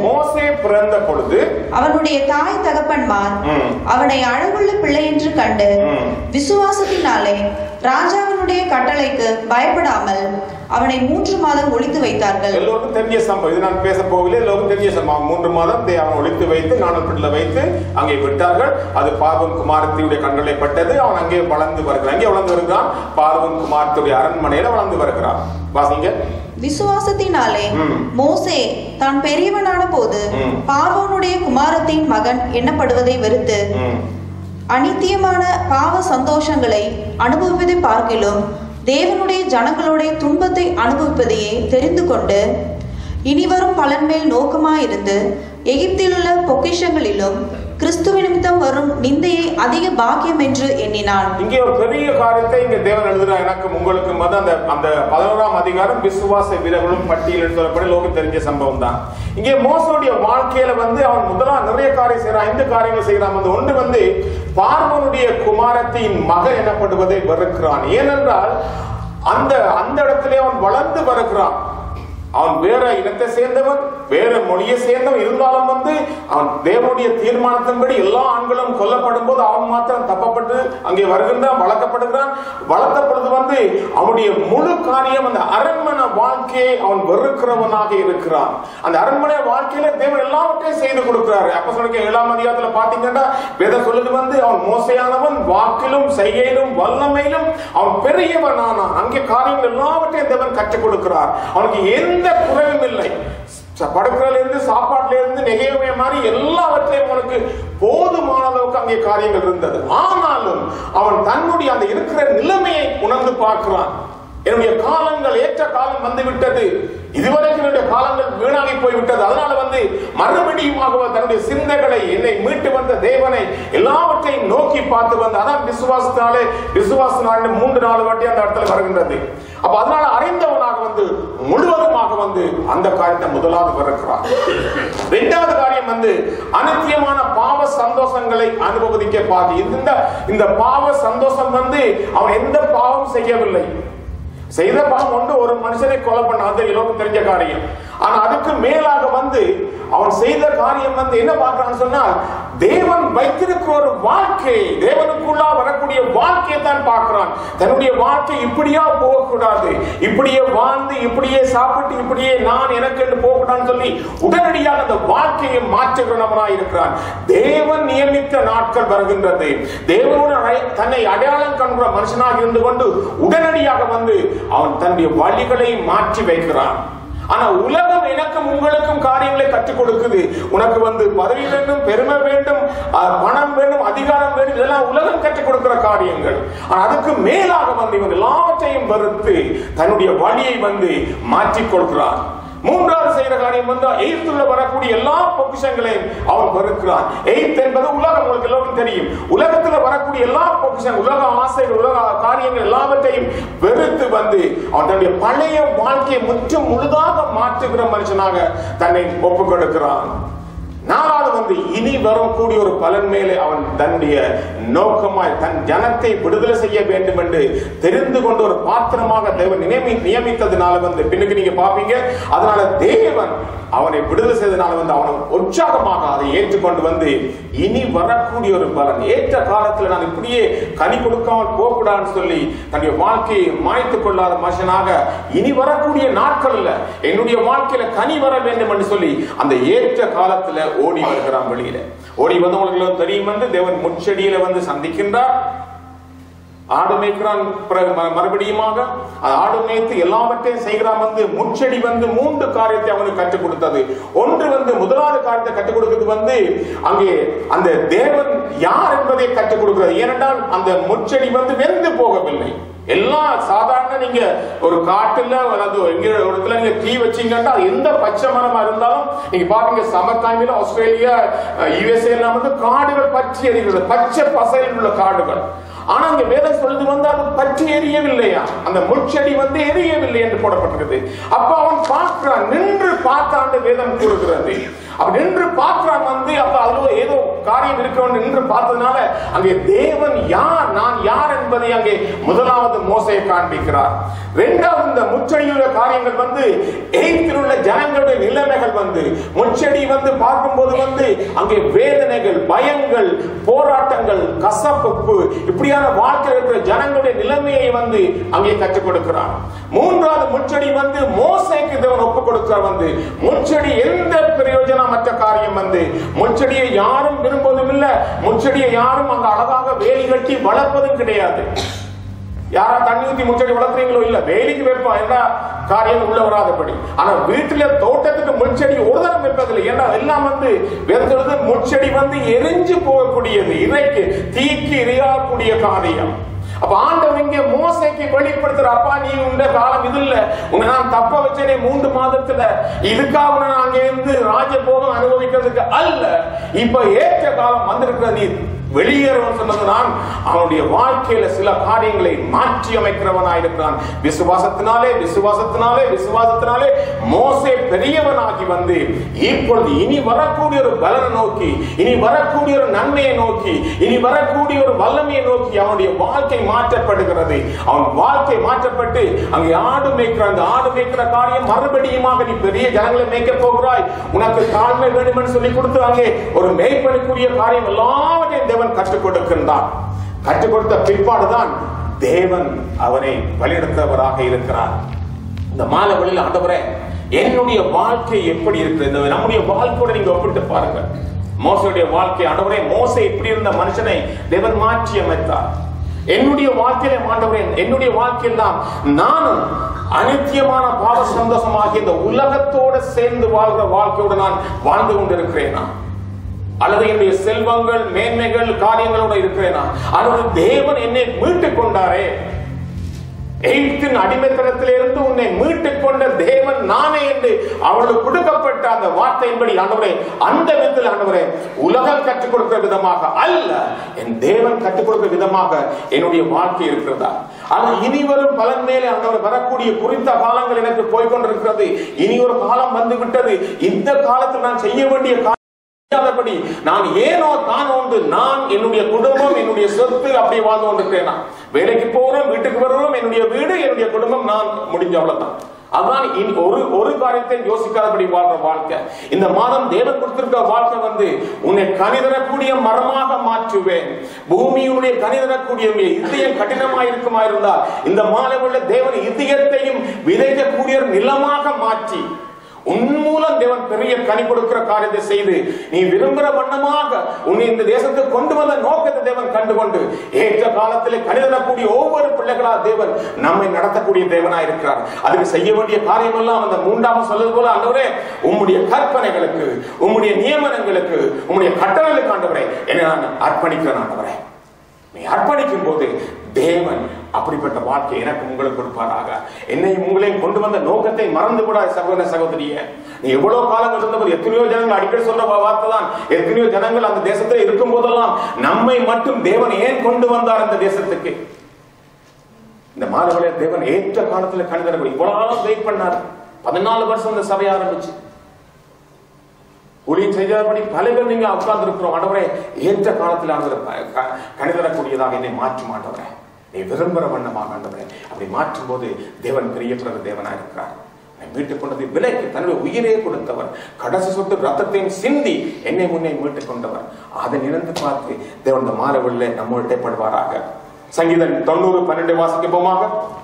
பொழுது அவனுடைய தாய் தகப்பன்மார் அவனை அழகுள்ள பிள்ளை என்று கண்டு விசுவாசத்தினாலே ராஜாவினுடைய கட்டளைக்கு பயப்படாமல் அவனை 3 மாதம் ஒளித்து வைத்தார்கள். எல்லோருக்கும் தெரிஞ்ச சம்பவம் இது, நான் பேச போகவில்லை. எல்லோருக்கும் தெரிஞ்ச சம்பவம். 3 மாதம் அவன் ஒளித்து வைத்து நாணல்பட்டில் வைத்து அங்கே விட்டார்கள். அது பார்வோன் குமாரத்தியுடைய கண்களை பட்டது. அவன் அங்கே வளர்ந்து வருகிறான். பார்வோன் குமாரத்தியுடைய அரண்மனையில வளர்ந்து வருகிறான். வாசிங்க. விசுவாசத்தினாலே மோசே தான் பெரியவனான போது பார்வோனுடைய குமாரத்தின் மகன் எண்ணப்படுவதை வெறுத்து அநித்தியமான பாவ சந்தோஷங்களை அனுபவிப்பதை பார்க்கிலும் தேவனுடைய ஜனங்களுடைய துன்பத்தை அனுபவிப்பதையே தெரிந்து கொண்டு இனிவரும் பலன் மேல் நோக்கமாயிருந்து எகிப்திலுள்ள பொக்கிஷங்களிலும் கிறிஸ்துவ நிமித்தம் வரும் நிந்தையை அதிக பாக்கியம் என்று எண்ணினான். இங்கே ஒரு பெரிய காரியத்தை இங்க தேவன் எழுதுறார். எனக்கும் உங்களுக்கும் அந்த 11ஆம் அதிகாரம் விசுவாச வீரர்களும் பட்டியல் சொல்லப்படி லோகம் தெரிஞ்ச சம்பவம் தான். இங்கே மோசனுடைய வாழ்க்கையில அவன் முதலாம் நிறைய காரியம் செய்யறான். 5 காரியங்கள் செய்யறான். ஒன்று பார்வோனுடைய குமாரத்தின் மகன் எனப்படுவதை வெறுக்கிறான். ஏனென்றால் அந்த இடத்திலே அவன் வளர்ந்து வருகிறான். அவன் வேற இனத்தை சேர்ந்தவன், வேற மொழியை சேர்ந்தவன். இருந்தாலும் அவன் தேவனுடைய தீர்மானத்தின்படி எல்லா ஆண்களும் கொல்லப்படும் போது அவன் மாத்திரம் தப்பப்பட்டு அங்கே வருகின்றான், வளர்க்கப்படுகிறான். வளர்த்த பொழுது அவனுடைய முழு காரியம் அந்த அரண்மனை வாழ்க்கையை அவன் வெறுக்கிறவனாக இருக்கிறான். அந்த அரண்மனை வாழ்க்கையில தேவன் எல்லாவற்றையும் செய்து கொடுக்கிறாரு. அப்ப சொல்லுங்க 7ஆம் அதிகாரத்துல பாத்தீங்கன்னா வேதம் சொல்லுது அவன் மோசையானவன், வாக்கிலும் செய்கையிலும் வல்லமையிலும் அவன் பெரியவன் ஆனான். அங்கே காரியங்கள் எல்லாவற்றையும் தேவன் கற்றுக் கொடுக்கிறார். அவனுக்கு எந்த குறைவும் இல்லை. படுக்கிறதுல இருந்து சாப்பாட்டுல இருந்து நெகையவே மாதிரி எல்லாவற்றையும் அவனுக்கு போதுமான அளவுக்கு அங்கே காரியங்கள் இருந்தது. ஆனாலும் அவன் தன்னுடைய அந்த இருக்கிற நிலைமையை உணர்ந்து பார்க்கிறான். என்னுடைய காலங்கள் ஏற்ற காலம் வந்துவிட்டது, இதுவரைக்கும் என்னுடைய காலங்கள் வீணாகி போய்விட்டது. அதனால மறுபடியும் தன்னுடைய சிந்தைகளை என்னை மீட்டு வந்த தேவனை எல்லாவற்றையும் நோக்கி பார்த்து அதான் விசுவாசத்தினாலே 3-4 வாட்டி அந்த இடத்துல வருகின்றது. அப்ப அதனால அறிந்தவனாக முழுவதுமாக அந்த காரியத்தை முதலாவது வருகிறார். 2வது காரியம் அநித்தியமான பாவ சந்தோஷங்களை அனுபவிக்க பாதி. இந்த பாவ சந்தோஷம் அவன் எந்த பாவம் செய்யவில்லை. செய்த பாவம் ஒன்று, ஒரு மனுஷனை கொலை பண்ண, அது எல்லோருக்கும் தெரிஞ்ச காரியம். ஆனா அதுக்கு மேலாக அவன் செய்த காரியம் என்ன பார்க்கிறான்னு சொன்னால் தேவன் வைத்திருக்கிற ஒரு வாழ்க்கை, தேவனுக்குள்ளா வரக்கூடிய வாழ்க்கையை தான் பார்க்கிறான். தன்னுடைய வாழ்க்கை இப்படியா போகக்கூடாது, இப்படியே வாழ்ந்து இப்படியே சாப்பிட்டு இப்படியே நான் எனக்கு என்று போகக்கூடாதுன்னு சொல்லி உடனடியாக அந்த வாழ்க்கையை மாற்றுகிறவனாய் இருக்கிறான். தேவன் நியமித்த நாட்கள் வருகின்றது. தேவனோட தன்னை அடையாளம் காண்கிற மனுஷனாக இருந்து கொண்டு உடனடியாக அவன் தன்னுடைய வழிகளை மாற்றி வைக்கிறான். ஆனா உலகம் எனக்கும் உங்களுக்கும் காரியங்களை கற்றுக் கொடுக்குது. உனக்கு பதவி வேண்டும், பெருமை வேண்டும், பணம் வேண்டும், அதிகாரம் வேண்டும், இதெல்லாம் உலகம் கற்றுக் கொடுக்கிற காரியங்கள். ஆனா அதுக்கு மேலாக இவன் எல்லாவற்றையும் வெறுத்து தன்னுடைய வழியை மாற்றிக் கொள்கிறான். 3வது செய்கிற காரியம் எகிப்துல வரக்கூடிய எல்லா பொக்கிஷங்களையும் அவன் வெறுக்கிறான். எகிப்து என்பது உலகம், உங்களுக்கு எல்லோருக்கும் தெரியும். உலகத்துல வரக்கூடிய எல்லா பொக்கிஷங்கள், உலக ஆசைகள், உலக காரியங்கள் எல்லாவற்றையும் வெறுத்து அவன் தன்னுடைய பழைய வாழ்க்கையை முற்றும் முழுதாக மாற்றுகிற மனுஷனாக தன்னை ஒப்புக் கொடுக்கிறான். 4வது இனி வரக்கூடிய ஒரு பலன் மேலே அவன் தன்னுடைய நோக்கமாய் தன் ஜனத்தை விடுதலை செய்ய வேண்டும் என்று தெரிந்து கொண்டு ஒரு பாத்திரமாக தேவன் நியமித்ததுனால பின்னுக்கு நீங்க பாப்பீங்க. அதனால தேவன் அவனை விடுதலை செய்ததுனால அவனை உற்சாகமாக அதை ஏற்றுக்கொண்டு இனி வரக்கூடிய ஒரு பலன், ஏற்ற காலத்துல நான் இப்படியே கனி கொடுக்காமல் போகக்கூடாதுன்னு சொல்லி தன்னுடைய வாழ்க்கையை மாய்த்துக் கொள்ளாத மனுஷனாக இனி வரக்கூடிய நாட்கள்ல என்னுடைய வாழ்க்கையில கனி வர வேண்டும் என்று சொல்லி அந்த ஏற்ற காலத்துல ஓடி வருகிறான். வெளியில ஓடி உங்களுக்கு தெரியும் என்று தேவன் முச்செடியில சந்திக்கின்றார். ஆடு மேய்க்கிறான். மறுபடியுமாக ஆடு மேய்த்து எல்லாவற்றையும் செய்கிறான். முச்செடி 3 காரியத்தை அவனுக்கு கற்றுக் கொடுத்தது. ஒன்று முதலாவது காரியத்தை கற்றுக் கொடுக்கிறது அங்கே அந்த தேவன் யார் என்பதை கற்றுக் கொடுக்கிறது. ஏனென்றால் அந்த முச்செடி வெந்து போகவில்லை. எல்லாம் சாதாரண நீங்க ஒரு காட்டுல எங்க இடத்துல நீங்க தீ வச்சீங்கன்னா எந்த பச்சை மரமா இருந்தாலும் நீங்க பாருங்க, சம்மர் டைம்ல ஆஸ்திரேலியா USA காடுகள் பற்றி எரிகிறது, பச்சை பசையில் உள்ள காடுகள். ஆனா இங்க வேதம் சொல்லுது அது பற்றி எரியவில்லையா, அந்த முட்செடி எரியவில்லை என்று போடப்பட்டிருக்கிறது. அப்ப அவன் பார்க்கிறான், நின்று பார்த்தான் வேதம் கூறுகிறது. அப்ப நின்று பார்க்கிறான் அப்ப அதுல ஏதோ காரியம் இருக்க வேண்டும் என்று பார்த்ததுனால அங்கே தேவன் யார், நான் யார் என்பதை அங்கே முதலாவது மோசே காண்பிக்கிறார். இரண்டாவது இந்த முச்செடியுள்ள காரியங்கள் வந்து எகிப்தில் உள்ள ஜனங்களுடைய நிலைமைகள் வந்து முச்செடி வந்து பார்க்கும்போது வந்து அங்கே வேதனைகள், பயங்கள், போராட்டங்கள், கசப்பு, இப்படியான வாழ்க்கை இருக்கிற ஜனங்களுடைய நிலைமையை வந்து அங்கே கற்றுக் கொடுக்கிறார். மூன்றாவது முச்செடி வந்து மோசேக்கு தேவன் ஒப்புக் கொடுக்கிறார். வந்து முச்செடி எந்த பிரயோஜனமற்ற காரியம் வந்து முச்செடியை யாரும் விரும்புவதும் இல்லை, முச்செடியை யாரும் அங்க அழகாக வேலி கட்டி வளர்ப்பதும் கிடையாது. யாரா தண்ணி ஊத்தி முச்செடி வளர்க்குறீங்களோ இல்ல, வேலிக்கு வைப்போம் என்ற காரியம் உள்ள வராதபடி. ஆனா வீட்டுல தோட்டத்துக்கு முச்செடி ஒரு தரம் வைப்பதில்லை. ஏன்னா எல்லாம் வந்து வேறு முச்செடி வந்து எரிஞ்சு போகக்கூடியது, இறைக்கு தீக்கு எரியாக்கூடிய காரியம். அப்ப ஆண்டவர் இங்கே மோசேக்கு வெளிப்படுத்துற, அப்பா நீ உண்ட காலம் இது இல்ல, உன்னை நான் தப்ப வச்சேனே 3 மாதத்துல, இதுக்காக நான் அங்கே இருந்து ராஜபோகம் அனுபவிக்கிறதுக்கு அல்ல, இப்ப ஏற்ற காலம் வந்திருக்கிற, நீ வெளியேறவன் சொன்னது நான் அவனுடைய வாழ்க்கையில சில காரியங்களை மாற்றி அமைக்கிறவனாயிருக்கிறான். விசுவாசத்தினாலே விசுவாசத்தினாலே விசுவாசத்தினாலே மோசே பெரியவனாகி வந்து இப்பொழுது இனி வரக்கூடிய ஒரு பலனை நோக்கி, இனி வரக்கூடிய ஒரு நன்மையை நோக்கி, இனி வரக்கூடிய ஒரு வல்லமையை நோக்கி அவனுடைய வாழ்க்கை மாற்றப்படுகிறது. அவன் வாழ்க்கை மாற்றப்பட்டு அங்கே ஆடு மேய்க்கிற, அந்த ஆடு மேய்க்கிற காரியம் மறுபடியுமாக நீ பெரிய ஜனங்களை மேய்க்க போகிறாய், உனக்கு தாழ்மை வேண்டும் என்று சொல்லி கொடுத்து அங்கே ஒரு மேய்ப்பனுக்குரிய காரியம் எல்லாவற்றையும் தேவன் கற்றுக் கொடுக்கின்றார். கற்றுக் கொடுத்த பிற்பாடுதான் தேவன் அவனை வழிநடத்தவராக இருக்கிறார். இந்த மாலை வழியில் ஆண்டவரே என்னுடைய வாழ்க்கை எப்படி இருக்கிறது, நம்முடைய வாழ்க்கையோட நீங்க ஒப்பிட்டு பாருங்க. மோசேயுடைய வாழ்க்கை, ஆண்டவரே மோசே இப்படி இருந்த மனுஷனை தேவன் மாற்றி அமைத்தார். என்னுடைய வாழ்க்கையில ஆண்டவரே, என்னுடைய வாழ்க்கையில் தான் நானும் அனித்தியமான பாவ சந்தோஷமாகிய இந்த உலகத்தோட சேர்ந்து வாழ்கிற வாழ்க்கையோட நான் வாழ்ந்து கொண்டிருக்கிறேனா, அல்லது என்னுடைய செல்வங்கள் மேன்மைகள் காரியங்களோட இருக்கிறேனா, அல்லது தேவன் என்னை மீட்டுக் கொண்டாரே, எகிப்தின் அடிமைத்தனத்திலிருந்து உன்னை மீட்டுக் கொண்ட தேவன் நானே என்று அவளுக்கு கொடுக்கப்பட்ட அந்த வார்த்தையின்படி ஆண்டவரே, அந்த விதத்தில் ஆண்டவரே உலகம் கற்றுக் கொடுக்கிற விதமாக அல்ல, என் தேவன் கற்றுக் கொடுக்கிற விதமாக என்னுடைய வாழ்க்கை இருக்கிறதா, அது இனி வரும் பலன் மேலே ஆண்டவர் வரக்கூடிய குறித்த காலங்கள் எனக்கு போய்கொண்டிருக்கிறது. இனி ஒரு காலம் வந்து விட்டது, இந்த காலத்தில் நான் செய்ய வேண்டிய நான் ஏனோ தான் ஒன்று, நான் என்னுடைய குடும்பம் என்னுடைய சொத்து அப்படி வாழ்ந்து கொண்டிருக்கிறேன். வேலைக்கு போறோம், வீட்டுக்கு வருவோம், என்னுடைய வீடு என்னுடைய குடும்பம், நான் முடிஞ்ச அவ்வளவுதான். அதுதான் ஒரு காரியத்தை யோசிக்காதபடி வாழ்ற வாழ்க்கை. இந்த மாதம் தேவன் கொடுத்திருக்க வாழ்க்கை வந்து உன்னை கனிதரக்கூடிய மரமாக மாற்றுவேன், பூமியுடைய கனிதரக்கூடிய இதயம் கடினமாக இருக்குமா இருந்தால் இந்த மாலை உள்ள தேவன் இதயத்தையும் விதைக்கக்கூடிய நிலமாக மாற்றி உன் மூலம் தேவன் பெரிய கனி கொடுக்கிற காரியத்தை செய்து நீ விரும்புகிற வண்ணமாக உன்னை இந்த தேசத்துக்கு கொண்டு வந்த நோக்கத்தை தேவன் கண்டுகொண்டு ஏற்ற காலத்திலே கனி தரக்கூடிய ஒவ்வொரு பிள்ளைகளா தேவன் நம்மை நடத்தக்கூடிய தேவனா இருக்கிறார். அதுக்கு செய்ய வேண்டிய காரியம் எல்லாம் அந்த 3ஆம் சொல்வது போல, ஆண்டவரே உம்முடைய கற்பனைகளுக்கு, உம்முடைய நியமனங்களுக்கு, உம்முடைய கட்டளைகளுக்கு ஆண்டவரே என்னை நான் அர்ப்பணிக்கிறேன். ஆண்டவரே நீ அர்ப்பணிக்கும் போது தேவன் அப்படிப்பட்ட வாழ்க்கை எனக்கு உங்களுக்கு கொடுப்பாராக. என்னையும் உங்களையும் கொண்டு வந்த நோக்கத்தை மறந்து கூடாது சகோதர சகோதரியே. நீ எவ்வளவு காலம் இருந்தபோது எத்தனையோ ஜனங்கள் அடிக்கடி சொல்ற வார்த்தை தான், எத்தனையோ ஜனங்கள் அந்த தேசத்தில் இருக்கும் போதெல்லாம் நம்மை மட்டும் தேவன் ஏன் கொண்டு வந்தார் அந்த தேசத்துக்கு. இந்த மாதவளை தேவன் ஏற்ற காலத்துல கண்டறிய இவ்வளவு வெயிட் பண்ணார். 14 வருஷம் இந்த சபை ஆரம்பிச்சு ஊழியம் செய்தபடி பல பேர் நீங்க உட்கார்ந்து இருக்கிறோம். ஆண்டவரே ஏற்ற காலத்தில் கணிதரக்கூடியதாக என்னை மாற்றும் ஆண்டவரே, நீ விரும்புகிற வண்ணமாக ஆண்டவரே அப்படி மாற்றும் போது தேவன் பிரியப்படுற தேவனா இருக்கிறார். மீட்டுக் கொண்டது விலைக்கு தன்னுடைய உயிரே கொடுத்தவர், கடைசி சொட்டு ரத்தத்தையும் சிந்தி என்னை முன்னே மீட்டுக் கொண்டவர். அதை நினைந்து பார்த்து தேவன் இந்த மாறவில்லை நம்மோட படுவாராக. சங்கீதம் 90:12 வாசிக்கப்போமாக.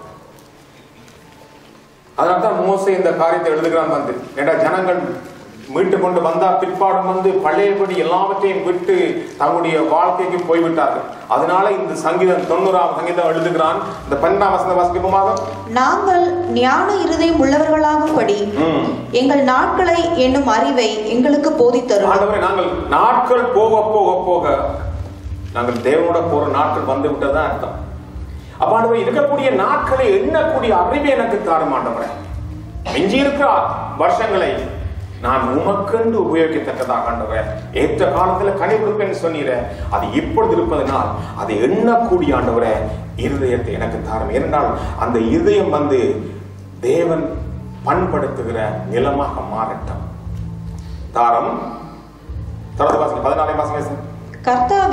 அதனால்தான் மோசே இந்த காரியத்தை எழுதுகிறான். வந்து ஏண்டா ஜனங்கள் மீட்டு கொண்டு வந்தா பிற்பாடும் வந்து பழையபடி எல்லாவற்றையும் விட்டு தங்களுடைய வாழ்க்கைக்கு போய்விட்டார்கள். அதனால இந்த சங்கீதம் 90ஆம் சங்கீதம் எழுதுகிறான். இந்த 12ஆம் வசனம் வாசிப்போமாக. நாங்கள் ஞான இருதயம் உள்ளவர்களாகும்படி எங்கள் நாட்களை என்னும் அறிவை எங்களுக்கு போதித்தரும். ஆண்டவரே நாங்கள் நாட்கள் போக போக போக நாங்கள் தேவனோட போற நாட்கள் வந்து விட்டதான் அர்த்தம். அப்ப ஆண்டவரே இருக்கக்கூடிய நாட்களை எண்ணக்கூடிய அறிவை எனக்கு தாரும் ஆண்டவரே. மிஞ்சி இருக்கிற வருஷங்களை நான் உமக்கென்று உபயோகித்தக்கதாக ஆண்டவரே ஏற்ற காலத்துல கனி கொடுப்பேன்னு சொன்னீர, அது இப்பொழுது இருப்பதனால் அதை எண்ணக்கூடிய ஆண்டவரே இருதயத்தை எனக்கு தாரும். ஏனென்றால் அந்த இருதயம் வந்து தேவன் பண்படுத்துகிற நிலமாக மாறட்டும். தாரம் 14 வாசகம்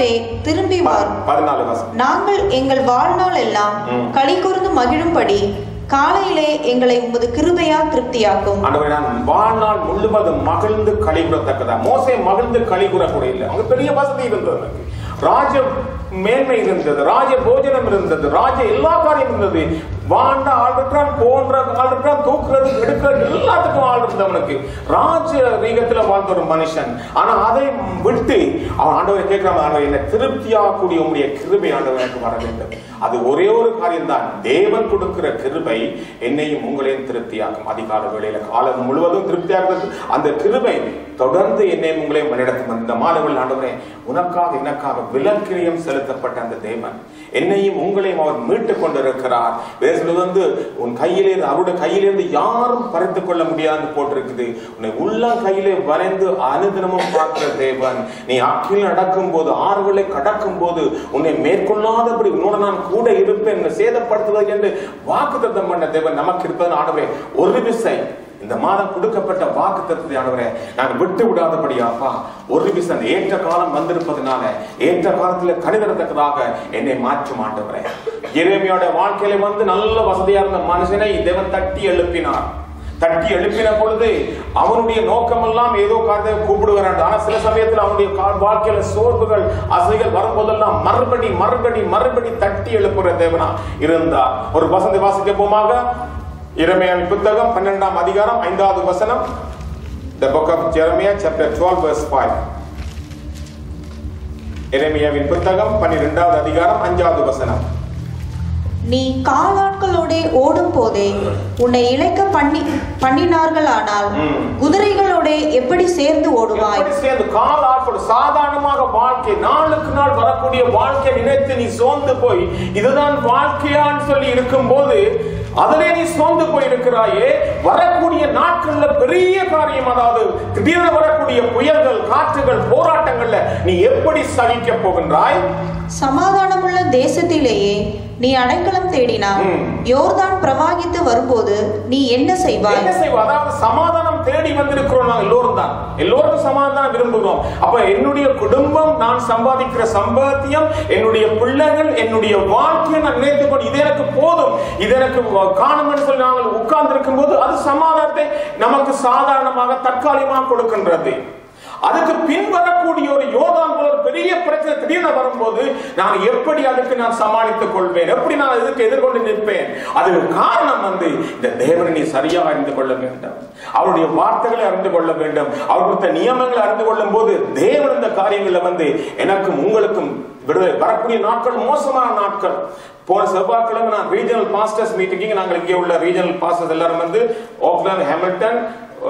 பிதாவே திரும்பி வார். 14 வசனம். நாங்கள் எங்கள் வாழ்நாள் எல்லாம் களி கூர்ந்து மகிழும்படி காலையிலே எங்களை உமது கிருபையால் திருப்தியாக்கும். ஆண்டவரே, நான் வாழ்நாள் முழுவதும் மகிழ்ந்து களி கூறத்தக்கதா. மோசே மகிழ்ந்து களி கூறக்கூட இல்லை. அவங்க பெரிய வசதி இருந்தது, ராஜ மேன்மை இருந்தது, ராஜ போஜனம் இருந்தது, ராஜ எல்லா காரியம் இருந்தது. வாழ்ந்த ஆள் இருக்கிறான், போன்ற ஆள் இருக்கிறான், தூக்குறது எடுக்கிறது எல்லாத்துக்கும் ஆள் இருந்தவனுக்கு. ராஜ ரீகத்துல வாழ்ந்த ஒரு மனுஷன். ஆனா அதை விட்டு அவன் ஆண்டவரை கேட்கிறான், ஆண்டவர் என்ன திருப்தியாகக்கூடிய உங்களுடைய கிருபை ஆண்டவர் எனக்கு வர வேண்டும். அது ஒரே ஒரு காரியம் தான், தேவன் கொடுக்கிற கிருபை என்னையும் உங்களையும் திருப்தியாக்கும். அதிகால வேளையில காலம் முழுவதும் திருப்தியாகிறது. அந்த கிருபை தொடர்ந்து என்னையும் உங்களையும் வழிநடத்தும். இந்த மாதங்கள் ஆண்டவரே, உனக்காக எனக்காக விலக்கிரியம் செலுத்தப்பட்ட அந்த தேவன் என்னையும் உங்களையும் அவர் மீட்டுக் கொண்டிருக்கிறார். வந்து உன் கையிலே, அவருடைய கையிலிருந்து யாரும் பறித்துக் கொள்ள முடியாது போட்டிருக்குது. உன்னை உள்ளம் கையிலே வரைந்து அனுதினமும் பார்க்கிற தேவன். நீ அக்கில் நடக்கும் போது, ஆறுகளை கடக்கும் போது உன்னை மேற்கொள்ளாதபடி உன்னோட நான் கூட இருப்பேன், சேதப்படுத்துவது என்று வாக்குத்தத்தம் பண்ண தேவன் நமக்கு இருப்பது. ஆண்டவரே, ஒரு விசை இந்த மாதம் கொடுக்கப்பட்ட வாக்குத்தத்தத்தை ஆண்டவரே நாங்கள் விட்டு விடாதபடியாப்பா, ஒரு விசை ஏற்ற காலம் வந்திருப்பதனால ஏற்ற காலத்துல கணிதத்தக்கதாக என்னை மாற்றும் ஆண்டவரே. எரேமியாவோட வாழ்க்கையில வந்து நல்ல வசதியா இருந்த மனுஷனை தேவன் தட்டி எழுப்பினார். தட்டி எழுப்பின பொழுது அவனுடைய நோக்கம் எல்லாம் ஏதோ காரணத்தை கூப்பிடுகிறான். ஆனா சில சமயத்தில் அவனுடைய வாழ்க்கையில சோர்வுகள் அசைகள் வரும்போதெல்லாம் மறுபடி மறுபடி மறுபடி தட்டி எழுப்புற தேவனா இருந்தார். ஒரு வசந்தி வாசிக்க போமாக எரேமியாவின் புத்தகம் 12ஆம் அதிகாரம் 5வது வசனம். The book of Jeremiah chapter 12 verse 5. எரேமியாவின் புத்தகம் 12வது அதிகாரம் 5வது வசனம். நீ காலாட்களோட ஓடும் போதே உன்னை இழைக்க பண்ணினார்களானால் குதிரைகளோட எப்படி சேர்ந்து ஓடுவாய்? சேர்ந்து காலாட்களோட சாதாரணமாக வாழ்க்கை, நாளுக்கு நாள் வரக்கூடிய வாழ்க்கை நினைத்து நீ சோர்ந்து போய் இதுதான் வாழ்க்கையான்னு சொல்லி இருக்கும் போது அதிலே நீ சோர்ந்து போயிருக்கிறாயே. வரக்கூடிய நாட்கள்ல பெரிய காரியம், அதாவது திடீர்னு வரக்கூடிய புயல்கள், காற்றுகள், போராட்டங்கள்ல நீ எப்படி சகிக்க போகின்றாய்? சமாதானமுள்ள தேசத்திலேயே நீ அடைக்கலம் தேடினாய். யோர்தான் பிரவாகித்து வரும்போது நீ என்ன செய்வாய்? என்ன செய்வாய்? அதாவது சமாதானம் தேடி வந்திருக்கிறோம் நாங்கள் எல்லோரும் தான். எல்லோரும் சமாதானம் விரும்புகிறோம். அப்ப என்னுடைய குடும்பம், நான் சம்பாதிக்கிற சம்பாத்தியம், என்னுடைய பிள்ளைகள், என்னுடைய வாழ்க்கையை நான் நினைத்துக் கொண்டு இது எனக்கு போதும், இது எனக்கு காணும் என்று சொல்லி நாங்கள் உட்கார்ந்து இருக்கும் போது அது சமாதானத்தை நமக்கு சாதாரணமாக தற்காலிகமாக கொடுக்கின்றது. அதுக்கு பின் வரக்கூடிய ஒரு யோர்தான் போல பெரிய பிரச்சனை திடீர்னு வரும்போது நான் எப்படி அதுக்கு நான் சமாளித்துக் கொள்வேன், எப்படி நான் இதுக்கு எதிர்கொண்டு நிற்பேன்? அதுக்கு காரணம் வந்து இந்த தேவனை நீ சரியாக அறிந்து கொள்ள வேண்டும், அவருடைய வார்த்தைகளை அறிந்து கொள்ள வேண்டும், அவருடைய நியமங்களை அறிந்து கொள்ளும் போது தேவன் இந்த காரியங்களை வந்து எனக்கும் உங்களுக்கும் விடுதலை. வரக்கூடிய நாட்கள் மோசமான நாட்கள். போன செவ்வாய்க்கிழமை நான் ரீஜனல் பாஸ்டர்ஸ் மீட்டிங், நாங்கள் இங்கே உள்ள ரீஜனல் பாஸ்டர்ஸ் எல்லாரும் வந்து ஓக்லாந்து, ஹாமில்டன்,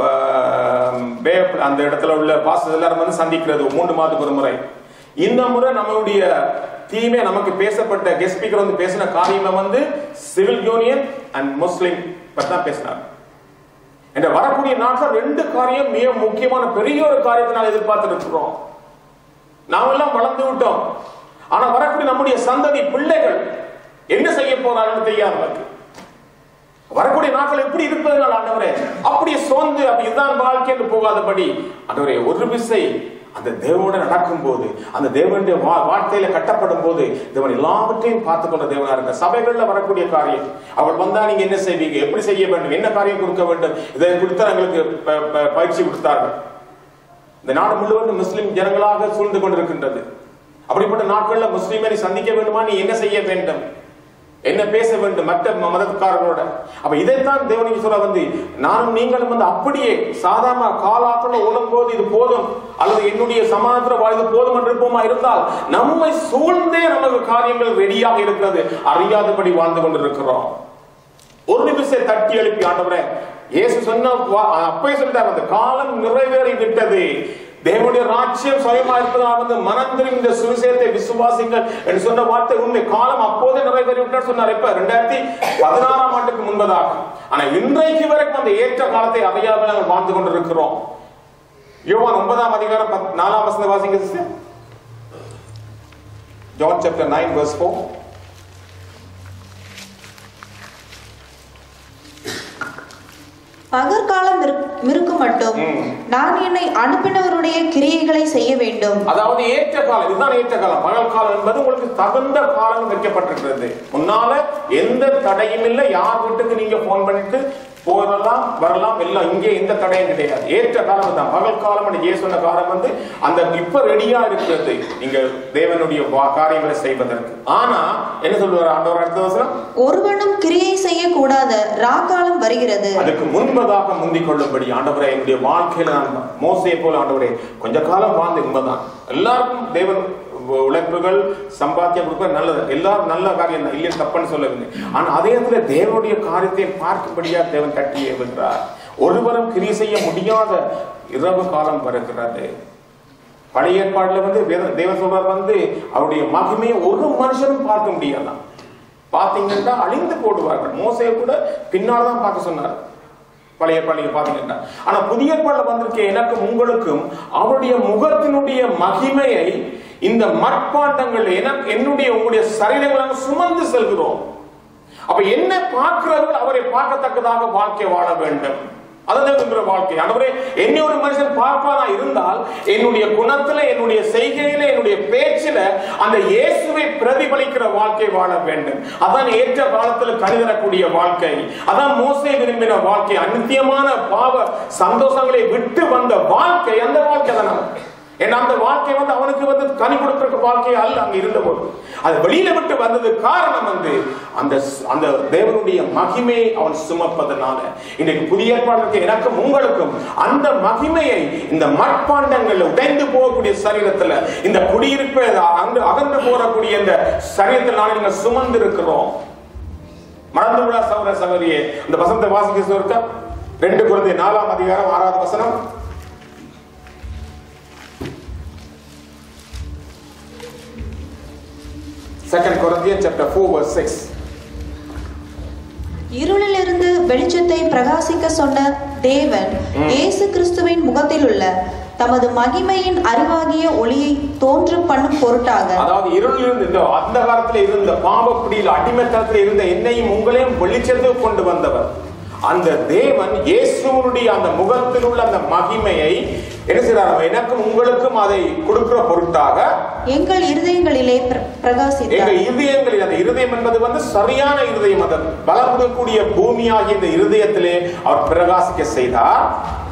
அந்த இடத்துல உள்ள பாஸ்டர்ஸ் எல்லாரும் வந்து சந்திக்கிறது 3 மாதத்துக்கு ஒரு முறை. இந்த முறை நம்மளுடைய தீமே நமக்கு பேசப்பட்ட கெஸ்ட் ஸ்பீக்கர் வந்து பேசின காரியம் வந்து சிவில் யூனியன் அண்ட் முஸ்லிம் பத்தி தான் பேசினார். என்ற வரக்கூடிய நாட்கள் 2 காரியம் மிக முக்கியமான பெரிய ஒரு காரியத்தை நான் எதிர்பார்த்து இருக்கிறோம். நாம் எல்லாம் வளர்ந்து விட்டோம். ஆனா வரக்கூடிய நம்முடைய சந்ததி பிள்ளைகள் என்ன செய்ய போறாங்கன்னு தெரியாத வரக்கூடிய நாட்கள் எப்படி இருப்பதனால் ஆண்டவரே அப்படியே சோர்ந்து இதுதான் வாழ்க்கை என்று போகாதபடி ஆண்டவரே ஒரு விசை அந்த தேவனோட நடக்கும் போது, அந்த தேவனுடைய வார்த்தையில கட்டப்படும் போது தேவன் எல்லாவற்றையும் பார்த்துக் கொண்ட தேவனா இருக்க. சபைகள்ல வரக்கூடிய காரியம் அவள் வந்தா நீங்க என்ன செய்வீங்க, எப்படி செய்ய வேண்டும், என்ன காரியம் கொடுக்க வேண்டும், இதை கொடுத்து எங்களுக்கு பயிற்சி கொடுத்தார்கள். இந்த நாடு முழுவதும் முஸ்லிம் ஜனங்களாக சூழ்ந்து கொண்டிருக்கின்றது. அப்படிப்பட்ட நாட்கள்ல முஸ்லிமை சந்திக்க வேண்டுமா, நீ என்ன செய்ய வேண்டும், என்ன பேச வேண்டும் மற்ற மதக்காரர்களோட. அப்ப இதைத்தான் தேவனுக்கு சொல்ல வந்து நானும் நீங்களும் வந்து அப்படியே சாதாரண காலாக்கள் ஓடும் போது இது போதும், அல்லது என்னுடைய சமாதானத்துல வாழ்ந்து போதும் என்று இருப்போமா இருந்தால் நம்மை சூழ்ந்தே நமக்கு காரியங்கள் ரெடியாக இருக்கிறது, அறியாதபடி வாழ்ந்து கொண்டிருக்கிறோம். ஒரு நிமிஷம் தட்டி எழுப்பி ஆண்டவரே இயேசு சொன்ன அப்பயே சொல்லிட்டார், அந்த காலம் நிறைவேறி விட்டது, தேவனுடைய ராஜ்யம் சுயமா இருப்பதனால் வந்து மனம் திரும்பி இந்த சுவிசேஷத்தை விசுவாசிங்கள் என்று சொன்ன வார்த்தை உண்மை. காலம் அப்போதே நிறைவேறிவிட்டார் சொன்னார். இப்ப 2016ஆம் ஆண்டுக்கு முன்பதாக. ஆனா இன்றைக்கு வரைக்கும் அந்த ஏற்ற காலத்தை அறியாமல் நாங்கள் வாழ்ந்து கொண்டிருக்கிறோம். யோவான் 9ஆம் அதிகாரம் 4ஆம் வசனம் வாசிங்க சிஸ்டர். John chapter 9 verse 4. பகற்காலம் இருக்கும் மட்டும் நான் என்னை அனுப்பினவருடைய கிரியைகளை செய்ய வேண்டும். அதாவது ஏற்ற காலம், இதுதான் ஏற்ற காலம். பகல் காலம் என்பது உங்களுக்கு தகுந்த காலம் வைக்கப்பட்டிருக்கிறது. முன்னால எந்த தடையும் இல்லை. யார் வீட்டுக்கு நீங்க போன் பண்ணிட்டு போகலாம் வரலாம், எல்லாம் இங்கே எந்த தடையும் கிடையாது. ஏற்ற காலம் தான் பகல் காலம். சொன்ன காலம் வந்து அந்த இப்ப ரெடியா இருக்கிறது நீங்க தேவனுடைய காரியங்களை செய்வதற்கு. ஆனா என்ன சொல்லுவார் ஆண்டவர் அடுத்த வசனம்? ஒருவனும் கிரியை செய்ய கூடாத ராக்காலம் வருகிறது. அதுக்கு முன்பதாக முந்திக் கொள்ளும்படி ஆண்டவரே என்னுடைய வாழ்க்கையில நான் மோசையை போல ஆண்டவரே கொஞ்ச காலம் வாழ்ந்து உண்மைதான். எல்லாருக்கும் தேவன் உழைப்புகள் சம்பாத்தியம் கொடுக்க நல்லது, எல்லாரும் நல்ல காரியம் தான், இல்லையே தப்புன்னு சொல்லவில்லை. ஆனா அதே இடத்துல தேவனுடைய காரியத்தை பார்க்கும்படியா தேவன் தட்டி ஏவுகிறார். ஒருவரும் கிரியை செய்ய முடியாத இரவு காலம் வருகிறது. பழைய ஏற்பாடுல வந்து தேவன் சொல்றார் வந்து அவருடைய மகிமையை ஒரு மனுஷனும் பார்க்க முடியாதான். பாத்தீங்கன்னா அழிந்து போடுவார்கள். மோசையை கூட பின்னால்தான் பார்க்க சொன்னார் பழைய ஏற்பாடுல பாத்தீங்கன்னா. ஆனா புதிய ஏற்பாடுல வந்திருக்க எனக்கும் உங்களுக்கும் அவருடைய முகத்தினுடைய மகிமையை இந்த மட்பாண்டங்கள் என்னுடைய உங்களுடைய சரீரங்களை சுமந்து செல்கிறோம். அப்ப என்ன பார்க்கிறவர்கள் அவரை பார்க்கத்தக்கதாக வாழ்க்கை வாழ வேண்டும். அதுதான் வாழ்க்கை. ஆண்டவரே என்னை ஒரு மனுஷன் பார்ப்பானா இருந்தால் என்னுடைய குணத்துல, என்னுடைய செய்கையில, என்னுடைய பேச்சில அந்த இயேசுவை பிரதிபலிக்கிற வாழ்க்கை வாழ வேண்டும். அதான் ஏற்ற காலத்துல கணிதரக்கூடிய வாழ்க்கை. அதான் மோசே விரும்பின வாழ்க்கை. அநித்தியமான பாவ சந்தோஷங்களை விட்டு வந்த வாழ்க்கை. அந்த வாழ்க்கை தான் நமக்கு. ஏன்னா அந்த வாழ்க்கை வந்து அவனுக்கு வந்து கனி கொடுக்கிற வாழ்க்கை அல்ல. அங்க இருந்த போது அது வெளியில விட்டு வந்தது காரணம் வந்து அந்த தேவனுடைய மகிமையை அவன் சுமப்பதனால. இன்னைக்கு புதிய ஏற்பாடு எனக்கும் உங்களுக்கும் அந்த மகிமையை இந்த மட்பாண்டங்கள்ல உடைந்து போகக்கூடிய சரீரத்துல, இந்த குடியிருப்பை அகன்று போகக்கூடிய இந்த சரீரத்தினால நீங்க சுமந்து இருக்கிறோம். மறந்து விழா சகோதர சகோதரியே, இந்த வசனத்தை வாசிக்க இருக்கா? 2 கொரிந்தியர் 4ஆம் அதிகாரம் 6வது வசனம். 2 Corinthians chapter 4 verse 6. இருளிலிருந்து வெளிச்சத்தை பிரகாசிக்க சொன்ன தேவன் இயேசு கிறிஸ்துவின் முகத்தில் உள்ள தமது மகிமையின் அறிவாகிய ஒளியை தோன்ற பண்ணும் பொருட்டாக, அதாவது இருளிலிருந்து இந்த அந்த காலத்துல இருந்த பாவப்பிடியில் அடிமைத்தனத்தில் இருந்த என்னையும் உங்களையும் வெளிச்சத்துக்கு கொண்டு வந்தவர் அந்த தேவன் இயேசுவுடைய அந்த முகத்தில் உள்ள அந்த மகிமையை என்ன செய்றார்? எனக்கும் உங்களுக்கும் அதை கொடுக்கிற பொருட்டாக எங்கள் இருதயங்களிலே பிரகாசித்தார். எங்கள் இருதயங்களில், அந்த இருதயம் என்பது வந்து சரியான இருதயம், அந்த பலப்படக்கூடிய பூமியாகிய இந்த இருதயத்திலே அவர் பிரகாசிக்க செய்தார்.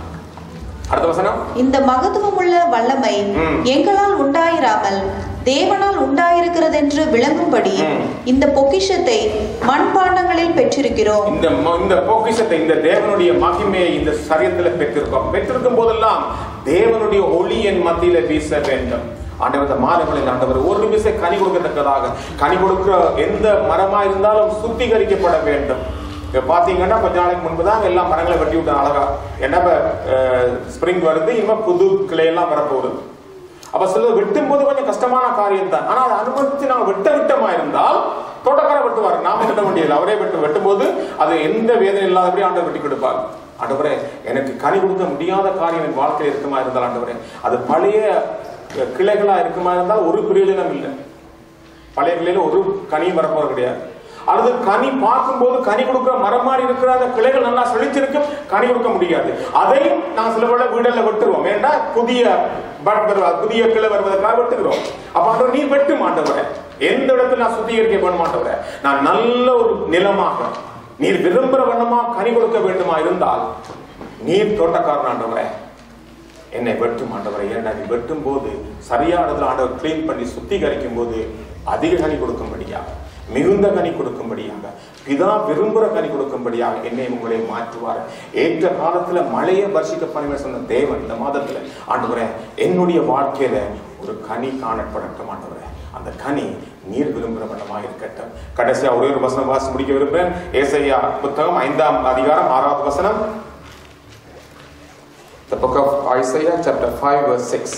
அடுத்த வசனம். இந்த மகத்துவம் உள்ள வல்லமை எங்களால் உண்டாயிராமல் தேவனால் உண்டாயிருக்கிறது என்று விளங்கும்படி இந்த பொக்கிஷத்தை மண்பாண்டங்களில் பெற்றிருக்கிறோம். இந்த பொக்கிஷத்தை, இந்த தேவனுடைய மகிமையை இந்த சரீரத்தில் பெற்றிருக்கோம். பெற்றிருக்கும் போதெல்லாம் தேவனுடைய ஒளி என் மத்தியில வீச வேண்டும். ஆண்டவர் மாதங்களில் ஆண்டவர் ஒரு நிமிஷம் கனி கொடுக்கத்தக்கதாக, கனி கொடுக்கிற எந்த மரமா இருந்தாலும் சுத்திகரிக்கப்பட வேண்டும். பாத்தீங்கன்னா கொஞ்ச நாளைக்கு முன்புதான் எல்லா மரங்களை வெட்டி விட்டாங்க அழகா. என்ன ஸ்பிரிங் வருது, இனிமே புது கிளையெல்லாம் வரப்போகுது. அப்ப சில வெட்டும் போது கொஞ்சம் கஷ்டமான காரியம் தான். ஆனா அதை அனுமதித்து நாங்கள் விட்டமா இருந்தால் தோட்டக்கார வெட்டுவார், நாம வெட்ட முடியாது. அவரே வெட்டும் போது அது எந்த வேதனை இல்லாதபடி ஆண்டவர் வெட்டி கொடுப்பார். ஆண்டவரே எனக்கு கனி கொடுக்க முடியாத காரியம் என் வாழ்க்கையில் இருக்குமா இருந்தால் ஆண்டவரே அது பழைய கிளைகளா இருக்குமா இருந்தால் ஒரு பிரயோஜனம் இல்லை. பழைய கிளையில ஒரு கனியும் வரப்போறது கிடையாது. அல்லது கனி பார்க்கும் போது கனி கொடுக்கிற மரம் மாதிரி இருக்கிற அந்த கிளைகள் நல்லா செழிச்சிருக்கும், கனி கொடுக்க முடியாது. அதையும் நான் சில வேளை வீடல்ல வெட்டுருவோம். ஏண்டா புதிய புதிய கிளை வருவதற்காக வெட்டுகிறோம். அப்ப ஆண்டவர் நீர் வெட்டு மாட்டவர, எந்த இடத்துல நான் சுத்திகரிக்க பண்ண மாட்டவர, நான் நல்ல ஒரு நிலமாக நீர் விரும்புற வண்ணமா கனி கொடுக்க வேண்டுமா இருந்தால் நீர் தோட்டக்காரன் ஆண்டவர என்னை வெட்டு மாட்டவரை. ஏன்னா நீ வெட்டும் போது சரியான இடத்துல ஆண்டவர் கிளீன் பண்ணி சுத்திகரிக்கும் போது அதிக கனி கொடுக்கும்படியாக, மிகுந்த கனி கொடுக்கும்படியாக, பிதா விரும்புகிற கனி கொடுக்கும்படியாக என்னை உங்களை மாற்றுவார். ஏற்ற காலத்துல மழையை வர்ஷிக்க பண்ண சொன்ன தேவன் இந்த மாதத்துல ஆண்டவரே என்னுடைய வாழ்க்கையில ஒரு கனி காணப்படட்டும் ஆண்டவரே. அந்த கனி நீர் விரும்புகிற வண்ணமாக இருக்கட்டும். கடைசியா ஒரே ஒரு வசனம் வாசி முடிக்க விரும்புகிறேன். ஏசாயா புத்தகம் 5ஆம் அதிகாரம் 6வது வசனம். The book of Isaiah chapter 5 verse 6.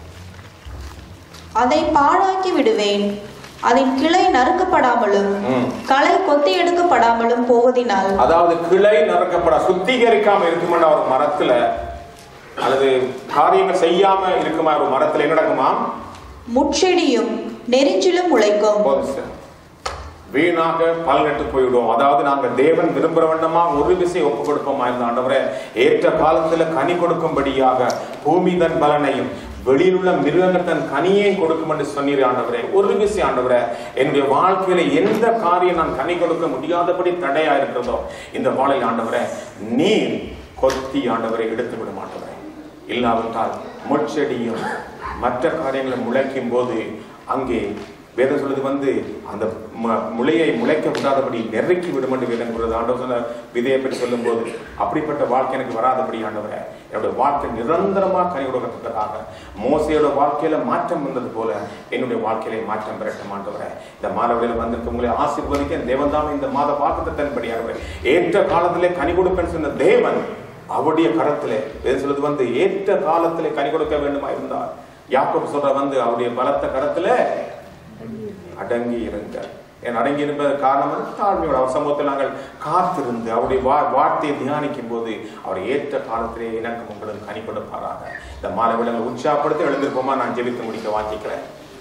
அதை பாழாக்கி விடுவேன், அதன் கிளை நறுக்கப்படாமலும் களை கொத்தி எடுக்கப்படாமலும் போவதினால். அதாவது கிளை நறுக்கப்பட சுத்திகரிக்காம இருக்குமா ஒரு மரத்துல, அல்லது காரியங்கள் செய்யாம இருக்குமா ஒரு மரத்துல என்ன நடக்குமா? முட்செடியும் நெரிஞ்சிலும் உழைக்கும். வீணாக பலனட்டு போய்விடுவோம். அதாவது நாங்க தேவன் விரும்புற வண்ணமா ஒரு விசை ஒப்பு கொடுப்போமா இருந்த ஆண்டவரே, ஏற்ற காலத்துல கனி கொடுக்கும்படியாக பூமி தன் பலனையும் வெளியில் உள்ள மிருகங்கள் தன் கனியையும் கொடுக்கும் என்று சொன்னீர் ஆண்டவரே. ஒரு விசை ஆண்டவரே, என்னுடைய வாழ்க்கையில எந்த காரியம் நான் கனி கொடுக்க முடியாதபடி தடையா இருக்கிறதோ இந்த வாழையில் ஆண்டவரே நீர் கொத்தி ஆண்டவரை எடுத்து விட மாட்டவரே. இல்லாவிட்டால் முட்செடியும் மற்ற காரியங்களை முளைக்கும் போது அங்கே வேதம் சொல்றது அந்த முளையை முளைக்க விடாதபடி நெருக்கி விடும் என்று வேதம் கூறுறது. ஆண்டவர் சொன்ன விதையை பற்றி சொல்லும் போது அப்படிப்பட்ட வாழ்க்கை எனக்கு வராதபடி ஆண்டவரே என்னுடைய வாழ்க்கை நிரந்தரமாக கனி கொடுக்கத்தக்கதாக மோசையோட வாழ்க்கையில மாற்றம் வந்தது போல என்னுடைய வாழ்க்கையில மாற்றம் பெறட்டும் ஆண்டவரே. இந்த மாதவரையில வந்திருக்க உங்களை ஆசீர்வதிக்க தேவன் தான் இந்த மாத வாக்குத்தத்தன்படியாகவே ஏற்ற காலத்திலே கனி கொடுப்பேன்னு சொன்ன தேவன் அவருடைய கரத்திலே வேதம் சொல்றது ஏற்ற காலத்திலே கனி கொடுக்க வேண்டுமா இருந்தார். யாக்கோபு சொல்ற அவருடைய பலத்த கரத்துல அடங்கி இருங்க. என் அடங்கி இருப்பது காரணம் தாழ்மையோட அவர் சமூகத்தில் நாங்கள் காத்திருந்து அவருடைய வார்த்தையை தியானிக்கும் போது அவர் ஏற்ற காலத்திலே எனக்கு உங்களுக்கு கனி கொடுப்பாராக. இந்த மாலை விடங்களை உற்சாகப்படுத்தி எழுந்திருப்போமா? நான் ஜெபித்து முடிக்க வாங்கிக்கிறேன்.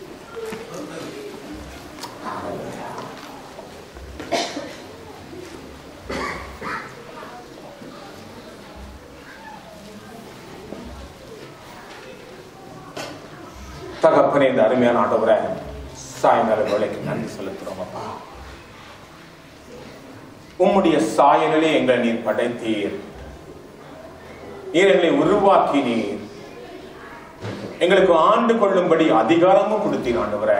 தகப்பனே, இந்த அருமையான ஆண்டவரே சாயங்கால வேளைக்கு நன்றி செலுத்துறோம் அப்பா. உம்முடைய சாயலிலே எங்களை நீர் படைத்தீர், நீர் எங்களை உருவாக்கினீர், எங்களுக்கு ஆண்டு கொள்ளும்படி அதிகாரமும் கொடுத்தீர் ஆண்டவரே.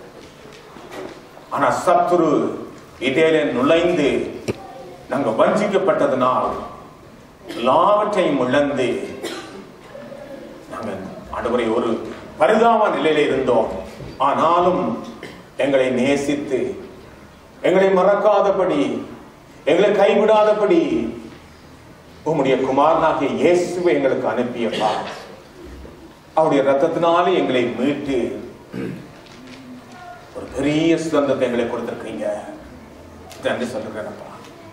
ஆனா சத்துரு இடையில நுழைந்து நாங்க வஞ்சிக்கப்பட்டதனால் எல்லாவற்றையும் இழந்து நாங்க ஆண்டவரை ஒரு பரிதாப நிலையில இருந்தோம். ஆனாலும் எங்களை நேசித்து எங்களை மறக்காதபடி எங்களை கைவிடாதபடி உம்முடைய குமாரனாகிய இயேசுவை எங்களுக்கு அனுப்பியப்பா. அவருடைய ரத்தத்தினாலே எங்களை மீட்டு ஒரு பெரிய சுதந்திரத்தை எங்களை கொடுத்திருக்கீங்க. நன்றி சொல்லுகிறேன்ப்பா.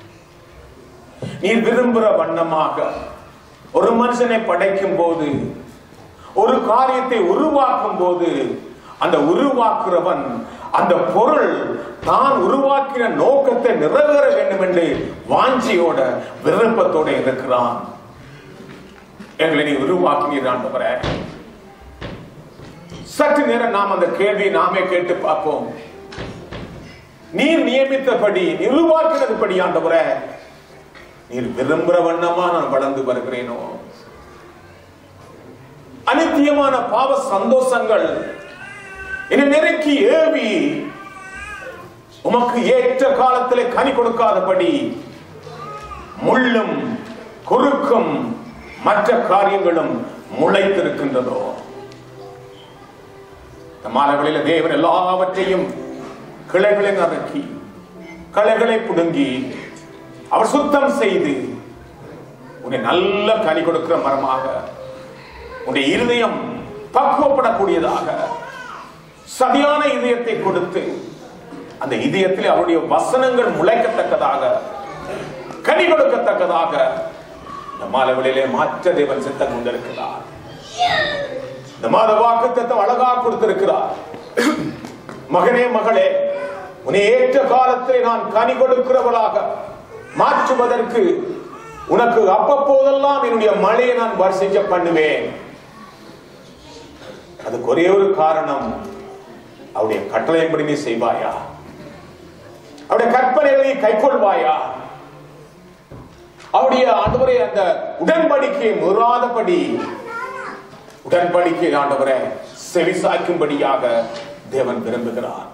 நீர் விரும்புகிற வண்ணமாக ஒரு மனுஷனை படைக்கும் போது, ஒரு காரியத்தை உருவாக்கும் போது, அந்த உருவாக்குறவன் அந்த பொருள் தான் உருவாக்கின நோக்கத்தை நிறைவேற வேண்டும் என்று வாஞ்சியோட விருப்பத்தோட இருக்கிறான். எங்களை நீ உருவாக்கினீர் ஆண்டவரே. சற்று நேரம் நாம் அந்த கேள்வியை நாமே கேட்டு பார்ப்போம். நீர் நியமித்தபடி உருவாக்கினதுபடி ஆண்டவரே நீர் விரும்புகிற வண்ணமா நான் வளர்ந்து வருகிறேனோ? அநித்தியமான பாவ சந்தோஷங்கள் என்னை நெருக்கி ஏவி உமக்கு ஏற்ற காலத்திலே கனி கொடுக்காதபடி முள்ளும் குறுக்கும் மற்ற காரியங்களும் முளைத்திருக்கின்றதோ? மாலைகளில தேவன் எல்லாவற்றையும் கிளைகளை நறுக்கி களைகளை புடுங்கி அவர் சுத்தம் செய்து உன்னை நல்ல கனி கொடுக்கிற மரமாக, உன்னுடைய இருதயம் பக்குவப்படக்கூடியதாக சரியான இதயத்தை கொடுத்து அந்த இதயத்தில் அவருடைய வசனங்கள் முளைக்கத்தக்கதாக கனி கொடுக்கத்தக்கதாக இந்த மாதவெளியிலே மாற்ற தேவன் சித்தம் கொண்டிருக்கிறார். இந்த மாத வாக்குத்தத்தம் அழகாக கொடுத்திருக்கிறார். மகனே மகளே, உன்னை ஏற்ற காலத்திலே நான் கனி கொடுக்கிறவளாக மாற்றுவதற்கு உனக்கு அப்பப்போதெல்லாம் என்னுடைய மழையை நான் வர்ஷிக்க பண்ணுவேன். அதுக்கு ஒரே ஒரு காரணம், அவருடைய கட்டளையின்படி நீ செய்வாயா? அவருடைய கற்பனைகளை கைக்கொள்வாயா? அவருடைய ஆண்டவரே அந்த உடன்படிக்கையை மீறாதபடி உடன்படிக்கை ஆண்டவரை செவிசாய்க்கும்படியாக தேவன் விரும்புகிறார்.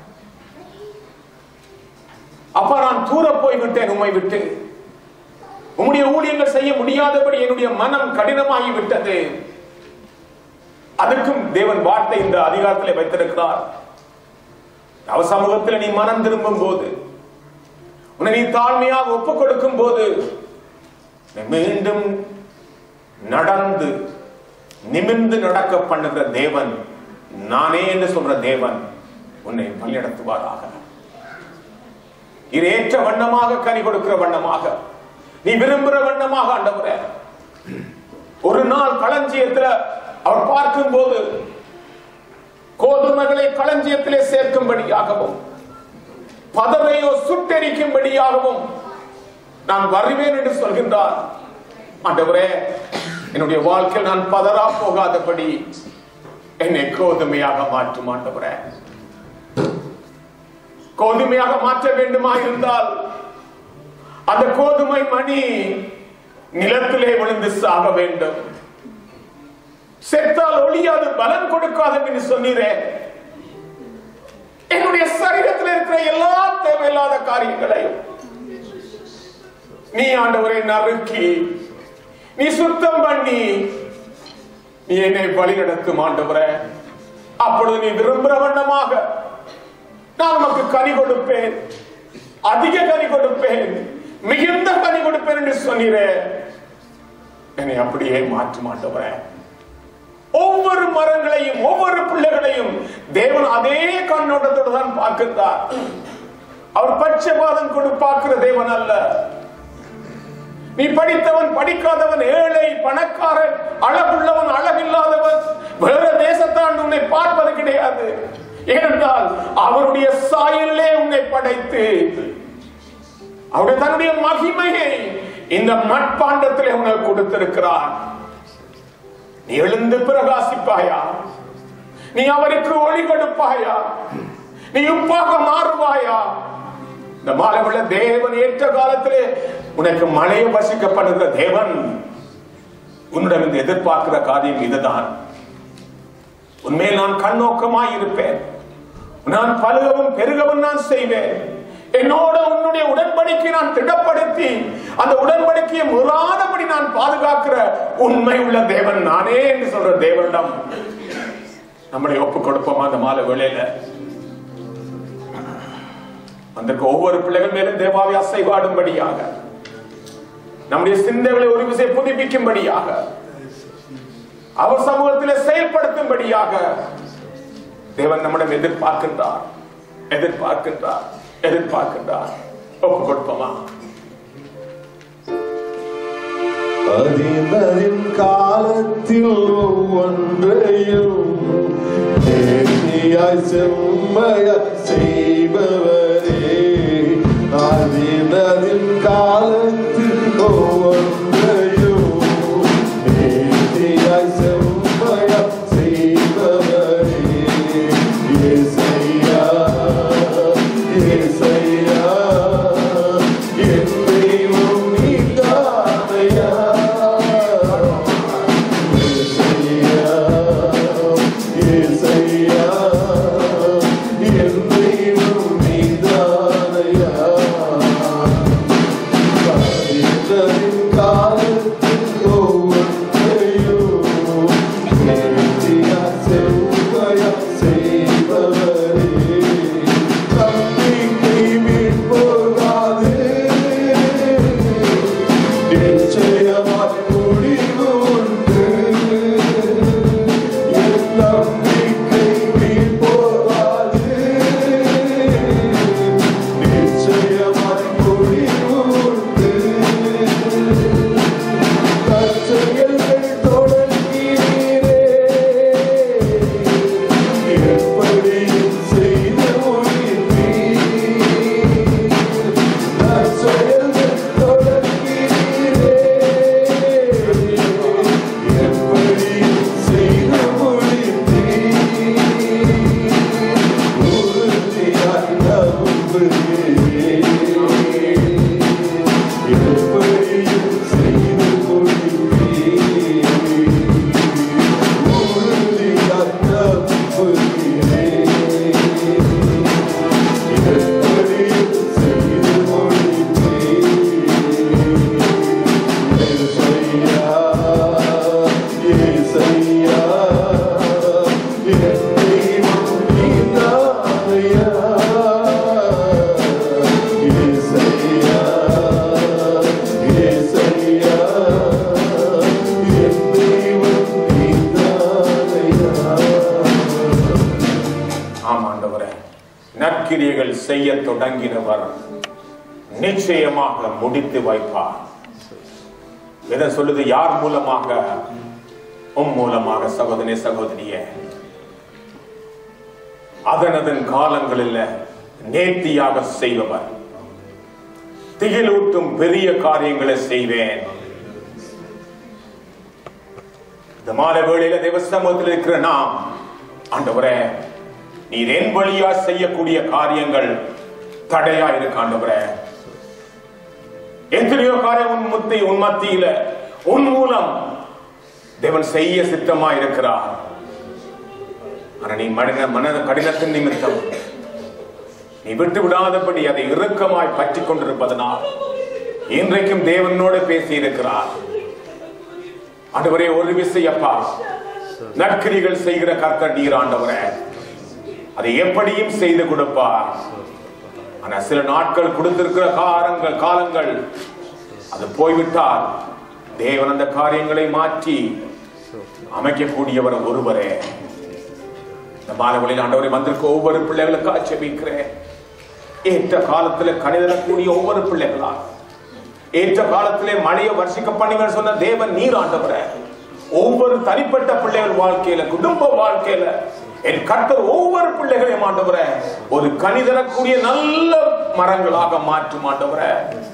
அப்பா, நான் தூர போய்விட்டேன் உம்மை விட்டு, உம்முடைய ஊழியங்கள் செய்ய முடியாதபடி என்னுடைய மனம் கடினமாகி விட்டது. அதற்கும் தேவன் வார்த்தை இந்த அதிகாரத்தில் வைத்திருக்கிறார். அவ சமூகத்தில் நீ மனம் திரும்பும் போது, உன்னை நீ தாழ்மையாக ஒப்புக் கொடுக்கும் போது, மீண்டும் நடந்து நிமிர்ந்து நடக்க பண்ணுகிற தேவன் நானே என்று சொல்ற தேவன் உன்னை வழிநடத்துவாராக. இது ஏற்ற வண்ணமாக கனி கொடுக்கிற வண்ணமாக நீ விரும்புகிற வண்ணமாக ஆண்டவரே. ஒரு நாள் களஞ்சியத்துல அவர் பார்க்கும் போது கோதுமைகளை களஞ்சியத்திலே சேர்க்கும்படியாகவும் பதரையோ சுட்டெரிக்கும்படியாகவும் நான் வருவேன் என்று சொல்கின்றார். ஆண்டவரே, என்னுடைய வாழ்க்கையில் நான் பதறா போகாதபடி என்னை கோதுமையாக மாற்றும் ஆண்டவரே. கோதுமையாக மாற்ற வேண்டுமா இருந்தால் அந்த கோதுமை மணி நிலத்திலே விழுந்து சாக வேண்டும். செத்தால் ஒளியாது, பலன் கொடுக்காது என்று சொன்னீரே. என்னுடைய சரீரத்தில் இருக்கிற எல்லா தேவையில்லாத காரியங்களையும் நீ ஆண்டவரை நறுக்கி, நீ சுத்தம் பண்ணி, நீ என்னை வழி நடத்தும் ஆண்டவரே. அப்பொழுது நீ விரும்புகிற வண்ணமாக நான் உனக்கு கனி கொடுப்பேன், அதிக கனி கொடுப்பேன், மிகுந்த கனி கொடுப்பேன் என்று சொன்னீரே. என்னை அப்படியே மாற்றும் ஆண்டவரே. ஒவ்வொரு மரங்களையும் ஒவ்வொரு பிள்ளைகளையும் தேவன் அதே கண்ணோட்டத்தோடு தான் பார்க்கிறார். அவர் பட்சபாதம் கொண்டு பார்க்கிற தேவன் அல்ல. நீ படித்தவன் படிக்காதவன், ஏழை பணக்காரன், அழகுள்ளவன் அழகில்லாதவன், வேற தேசத்தான் உன்னை பார்ப்பது கிடையாது. ஏனென்றால் அவருடைய சாயலே உன்னை படைத்து அவருடைய தன்னுடைய மகிமையை இந்த மட்பாண்டத்திலே உனக்கு கொடுத்திருக்கிறார். நீ எழுந்து பிரகாசிப்பாயா? நீ அவருக்கு ஒளி கொடுப்பாயா? நீ உப்பாக மாறுவாயா? இந்த மாலைவுள்ள தேவன் ஏற்ற காலத்திலே உனக்கு மழையை வசிக்கப்படுகிற தேவன் உன்னிடம் இந்த எதிர்பார்க்கிற காரியம் இதுதான். உண்மையில் நான் கண்ணோக்கமாய் இருப்பேன், நான் பலுகவும் பெருகவும் நான் செய்வேன். என்னோட உன்னுடைய உடன்படிக்கை நான் திடப்படுத்தி அந்த உடன்படிக்கையை முறாதபடி நான் பாதுகாக்கிற உண்மை உள்ள தேவன் நானே என்று சொல்ற தேவனிடம் நம்மளை ஒப்புக் கொடுப்போமா? அந்த மாலை வேளையில அந்த ஒவ்வொரு பிள்ளைகள் மேலும் தேவாவை அசைவாடும்படியாக, நம்முடைய சிந்தைகளை ஒரு விசை புதுப்பிக்கும்படியாக, அவர் சமூகத்தில் செயல்படுத்தும்படியாக தேவன் நம்மிடம் எதிர்பார்க்கின்றார், எதிர்பார்க்கின்றார், எதிர்பார்க்கின்றார். ஒப்புக் கொடுப்போமா? அதினரின் காலத்தில் ஒன்றையும் நேர்த்தியாய் செம்மையாய் செய்பவரே, அதினரின் காலத்தில் ஒன்றையும் நேர்த்தியாய் செம்மையாய் செய்பவரே, இயேசையா இயேசையா என் தெய்வம் நீதானையா, இயேசையா இயேசையா என் தெய்வம் நீதானையா, அதினரின் காலத்தில் ஒவ்வொன்றையும் நேர்த்தியாய் செம்மையாய் செய்பவரே, நம்பிக்கை வீழ்போகாது, நிச்சயமாய் முடிவு உண்டு. என் நம்பிக்கை வீழ்போகாது, நிச்சயமாய் முடிவு உண்டு. நற்செயல்கள் தொடங்கினீரே, எப்படியும் செய்து முடிப்பீர். நற்செயல்கள் தொடங்கினீரே, எப்படியும் செய்து முடிப்பீர். உறுதியாய் நம்புகிறேன், எப்படியும் செய்து முடிப்பீர். உறுதியாய் நம்புகிறேன், எப்படியும் செய்து முடிப்பீர். இயேசையா இயேசையா என் தெய்வம் நீதானையா, இயேசையா இயேசையா என் தெய்வம் நீதானையா. ஆமாண்டவரே, நற்கிரியைகள் செய்ய தொடங்கினவர் நிச்சயமாக முடித்து வைப்பார். எதை சொல்லுது? யார் மூலமாக? உம் மூலமாக. சகோதரனே சகோதரியே, அதன் காலங்களில் நேர்த்தியாக செய்பவர். திகிலூட்டும் பெரிய காரியங்களை செய்வேன். இந்த மாலை வேளையில தேவ சமூகத்தில் இருக்கிற நாம், ஆண்டவரே நீர் என் வழியா செய்யக்கூடிய காரியங்கள் தடையா இருக்கு ஆண்டவரே. எத்தனையோ காரியம் உன் மத்தியில உன் மூலம் தேவன் செய்ய சித்தமா இருக்கிறார். ஆனா நீ மன கடினத்தின் நிமித்தம் நீ விட்டு விடாதபடி அதை இறுக்கமாய் பற்றி கொண்டிருப்பதனால் இன்றைக்கும் தேவனோடு பேசி இருக்கிறார். ஆண்டவரே ஒரு விசையப்பா, நற்கிரிகள் செய்கிற கர்த்தர் நீர் ஆண்டவரே, அதை எப்படியும் செய்து கொடுப்பார். ஆனா சில நாட்கள் கொடுத்திருக்கிற காலங்கள் அது போய்விட்டால் தேவன் அந்த காரியங்களை மாற்றி அமைக்கக்கூடியவர் ஒருவரே. இந்த மாணவர்களில் ஆண்டவரை வந்திருக்க ஒவ்வொரு பிள்ளைகளுக்காக ஜெபிக்கிறேன். ஏற்ற காலத்திலே கணிதரக்கூடிய ஒவ்வொரு பிள்ளைகளா, ஏற்ற காலத்திலே மழையை வர்ஷிக்க பண்ணுங்கள் சொன்ன தேவன் நீர் ஆண்டவரே. ஒவ்வொரு தனிப்பட்ட பிள்ளைகள் வாழ்க்கையில, குடும்ப வாழ்க்கையில என் கர்த்தர் ஒவ்வொரு பிள்ளைகளையும் ஆண்டவரே ஒரு கனிதரக்கூடிய நல்ல மரங்களாக மாற்றும் ஆண்டவரே.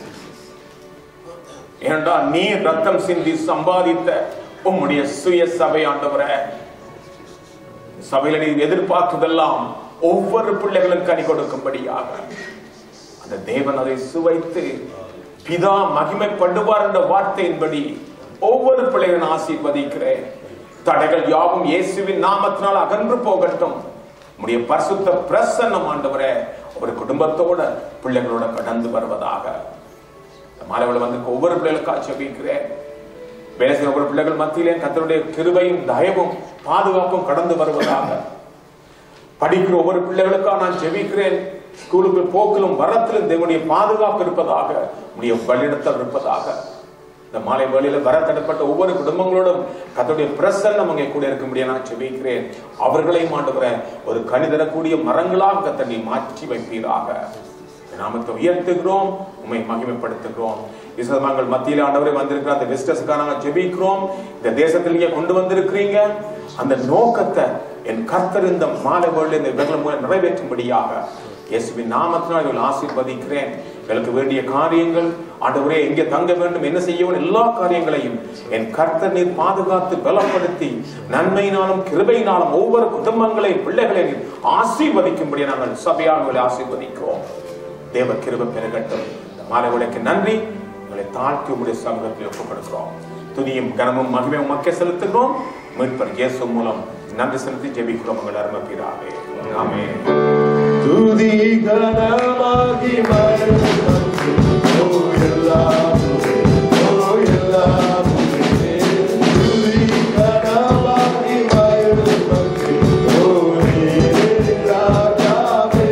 ஏனென்றால் நீர் ரத்தம் சிந்தி சம்பாதித்த உம்முடைய சுய சபை ஆண்டவரே, சபையில நீர் எதிர்பார்த்ததெல்லாம் ஒவ்வொரு பிள்ளைகளும் கனி கொடுக்கும்படியாக அந்த தேவன் அதை சுவைத்து பிதா மகிமைப்படுவார் என்ற வார்த்தையின்படி ஒவ்வொரு பிள்ளைகளும் ஆசீர்வதிக்கிறேன். தடைகள் யாவும் இயேசுவின் நாமத்தினால் அகன்று போகட்டும். உம்முடைய பரிசுத்த பிரசன்னம் ஆண்டவரே ஒரு குடும்பத்தோட பிள்ளைகளோட கடந்து வருவதாக. மாலைவள வந்து ஒவ்வொரு பிள்ளைகளுக்காக ஜெபிக்கிறேன். வேலை செய்ய ஒவ்வொரு பிள்ளைகள் மத்தியிலே கர்த்தருடைய கிருபையும் தயவும் பாதுகாப்பும் கடந்து வருவதாக. படிக்கிற ஒவ்வொரு பிள்ளைகளுக்காக நான் ஜெபிக்கிறேன். ஸ்கூலுக்கு போக்கிலும் வரத்திலும் தேவனுடைய பாதுகாப்பு இருப்பதாக, உடைய வழிநடத்தல் இருப்பதாக. இந்த மாலை வேளையில வர தடுப்பட்ட ஒவ்வொரு குடும்பங்களோடும் கர்த்தருடைய பிரசன்னம் அங்கே கூட இருக்கும்படியா நான் ஜெபிக்கிறேன். அவர்களையும் ஆண்டவரே ஒரு கனிதரக்கூடிய மரங்களாக கர்த்தர் நீ மாற்றி வைப்பீராக. நாமத்தை உயர்த்துகிறோம், உம்மை மகிமைப்படுத்துகிறோம். இஸ்ரவேல் மத்தியில ஆண்டவரே வந்திருக்கிற அந்த விசிட்டர்ஸ்க்காக நாங்கள் ஜெபிக்கிறோம். இந்த தேசத்தில் நீங்க கொண்டு வந்திருக்கிறீங்க, அந்த நோக்கத்தை என் கர்த்தர் இந்த மாலை வேளையில இந்த இவர்கள் மூலம் நிறைவேற்றும்படியாக இயேசுவின் நாமத்தினால் இவர்கள் ஆசீர்வதிக்கிறேன். எங்களுக்கு வேண்டிய காரியங்கள் ஆண்டவரே எங்கே தங்க வேண்டும், என்ன செய்ய வேண்டும், எல்லா காரியங்களையும் என் கர்த்தர் நீர் பாதுகாத்து பலப்படுத்தி நன்மையினாலும் கிருபையினாலும் ஒவ்வொரு குடும்பங்களையும் பிள்ளைகளையும் ஆசீர்வதிக்கும்படியாக நாங்கள் சபையாக ஆசீர்வதிக்கிறோம். தேவ கிருபை பெருகட்டும். மாலை வேளைக்கு நன்றி. உங்களை தாழ்த்தி உங்களுடைய சமூகத்தில் ஒப்புக்கொடுக்கிறோம். துதியும் கனமும் மகிமையும் மக்கள் செலுத்துகிறோம். மீட்பர் இயேசு மூலம் நன்றி செலுத்தி ஜெபிக்கிறோம். உங்கள் அருமை பிதாவே, ஆமென். துதி கனமாகி மகிமை ஓ எல்லாம் ஓ எல்லாம் துதி கனமாகி மகிமை ஓ நீரே ராஜாவே.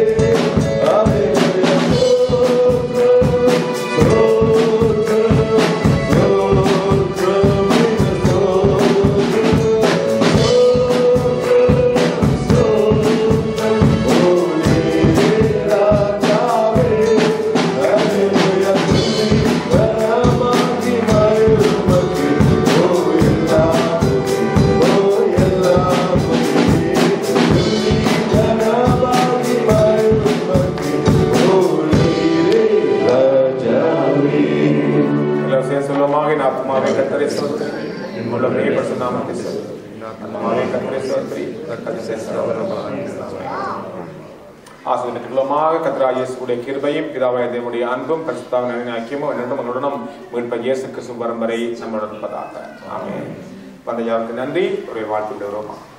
கிருபையும் பிதாவாகிய தேவனுடைய அன்பும் பரிசுத்தாவின் ஐக்கியமும் என்னும் உங்களுடனும் மீட்பர் இயேசு கிறிஸ்து வரும் வரை நம்முடன் இருப்பதாக. ஆமென். வந்த யாருக்கு நன்றி. ஒரு வாழ்த்து விடுகிறோம்.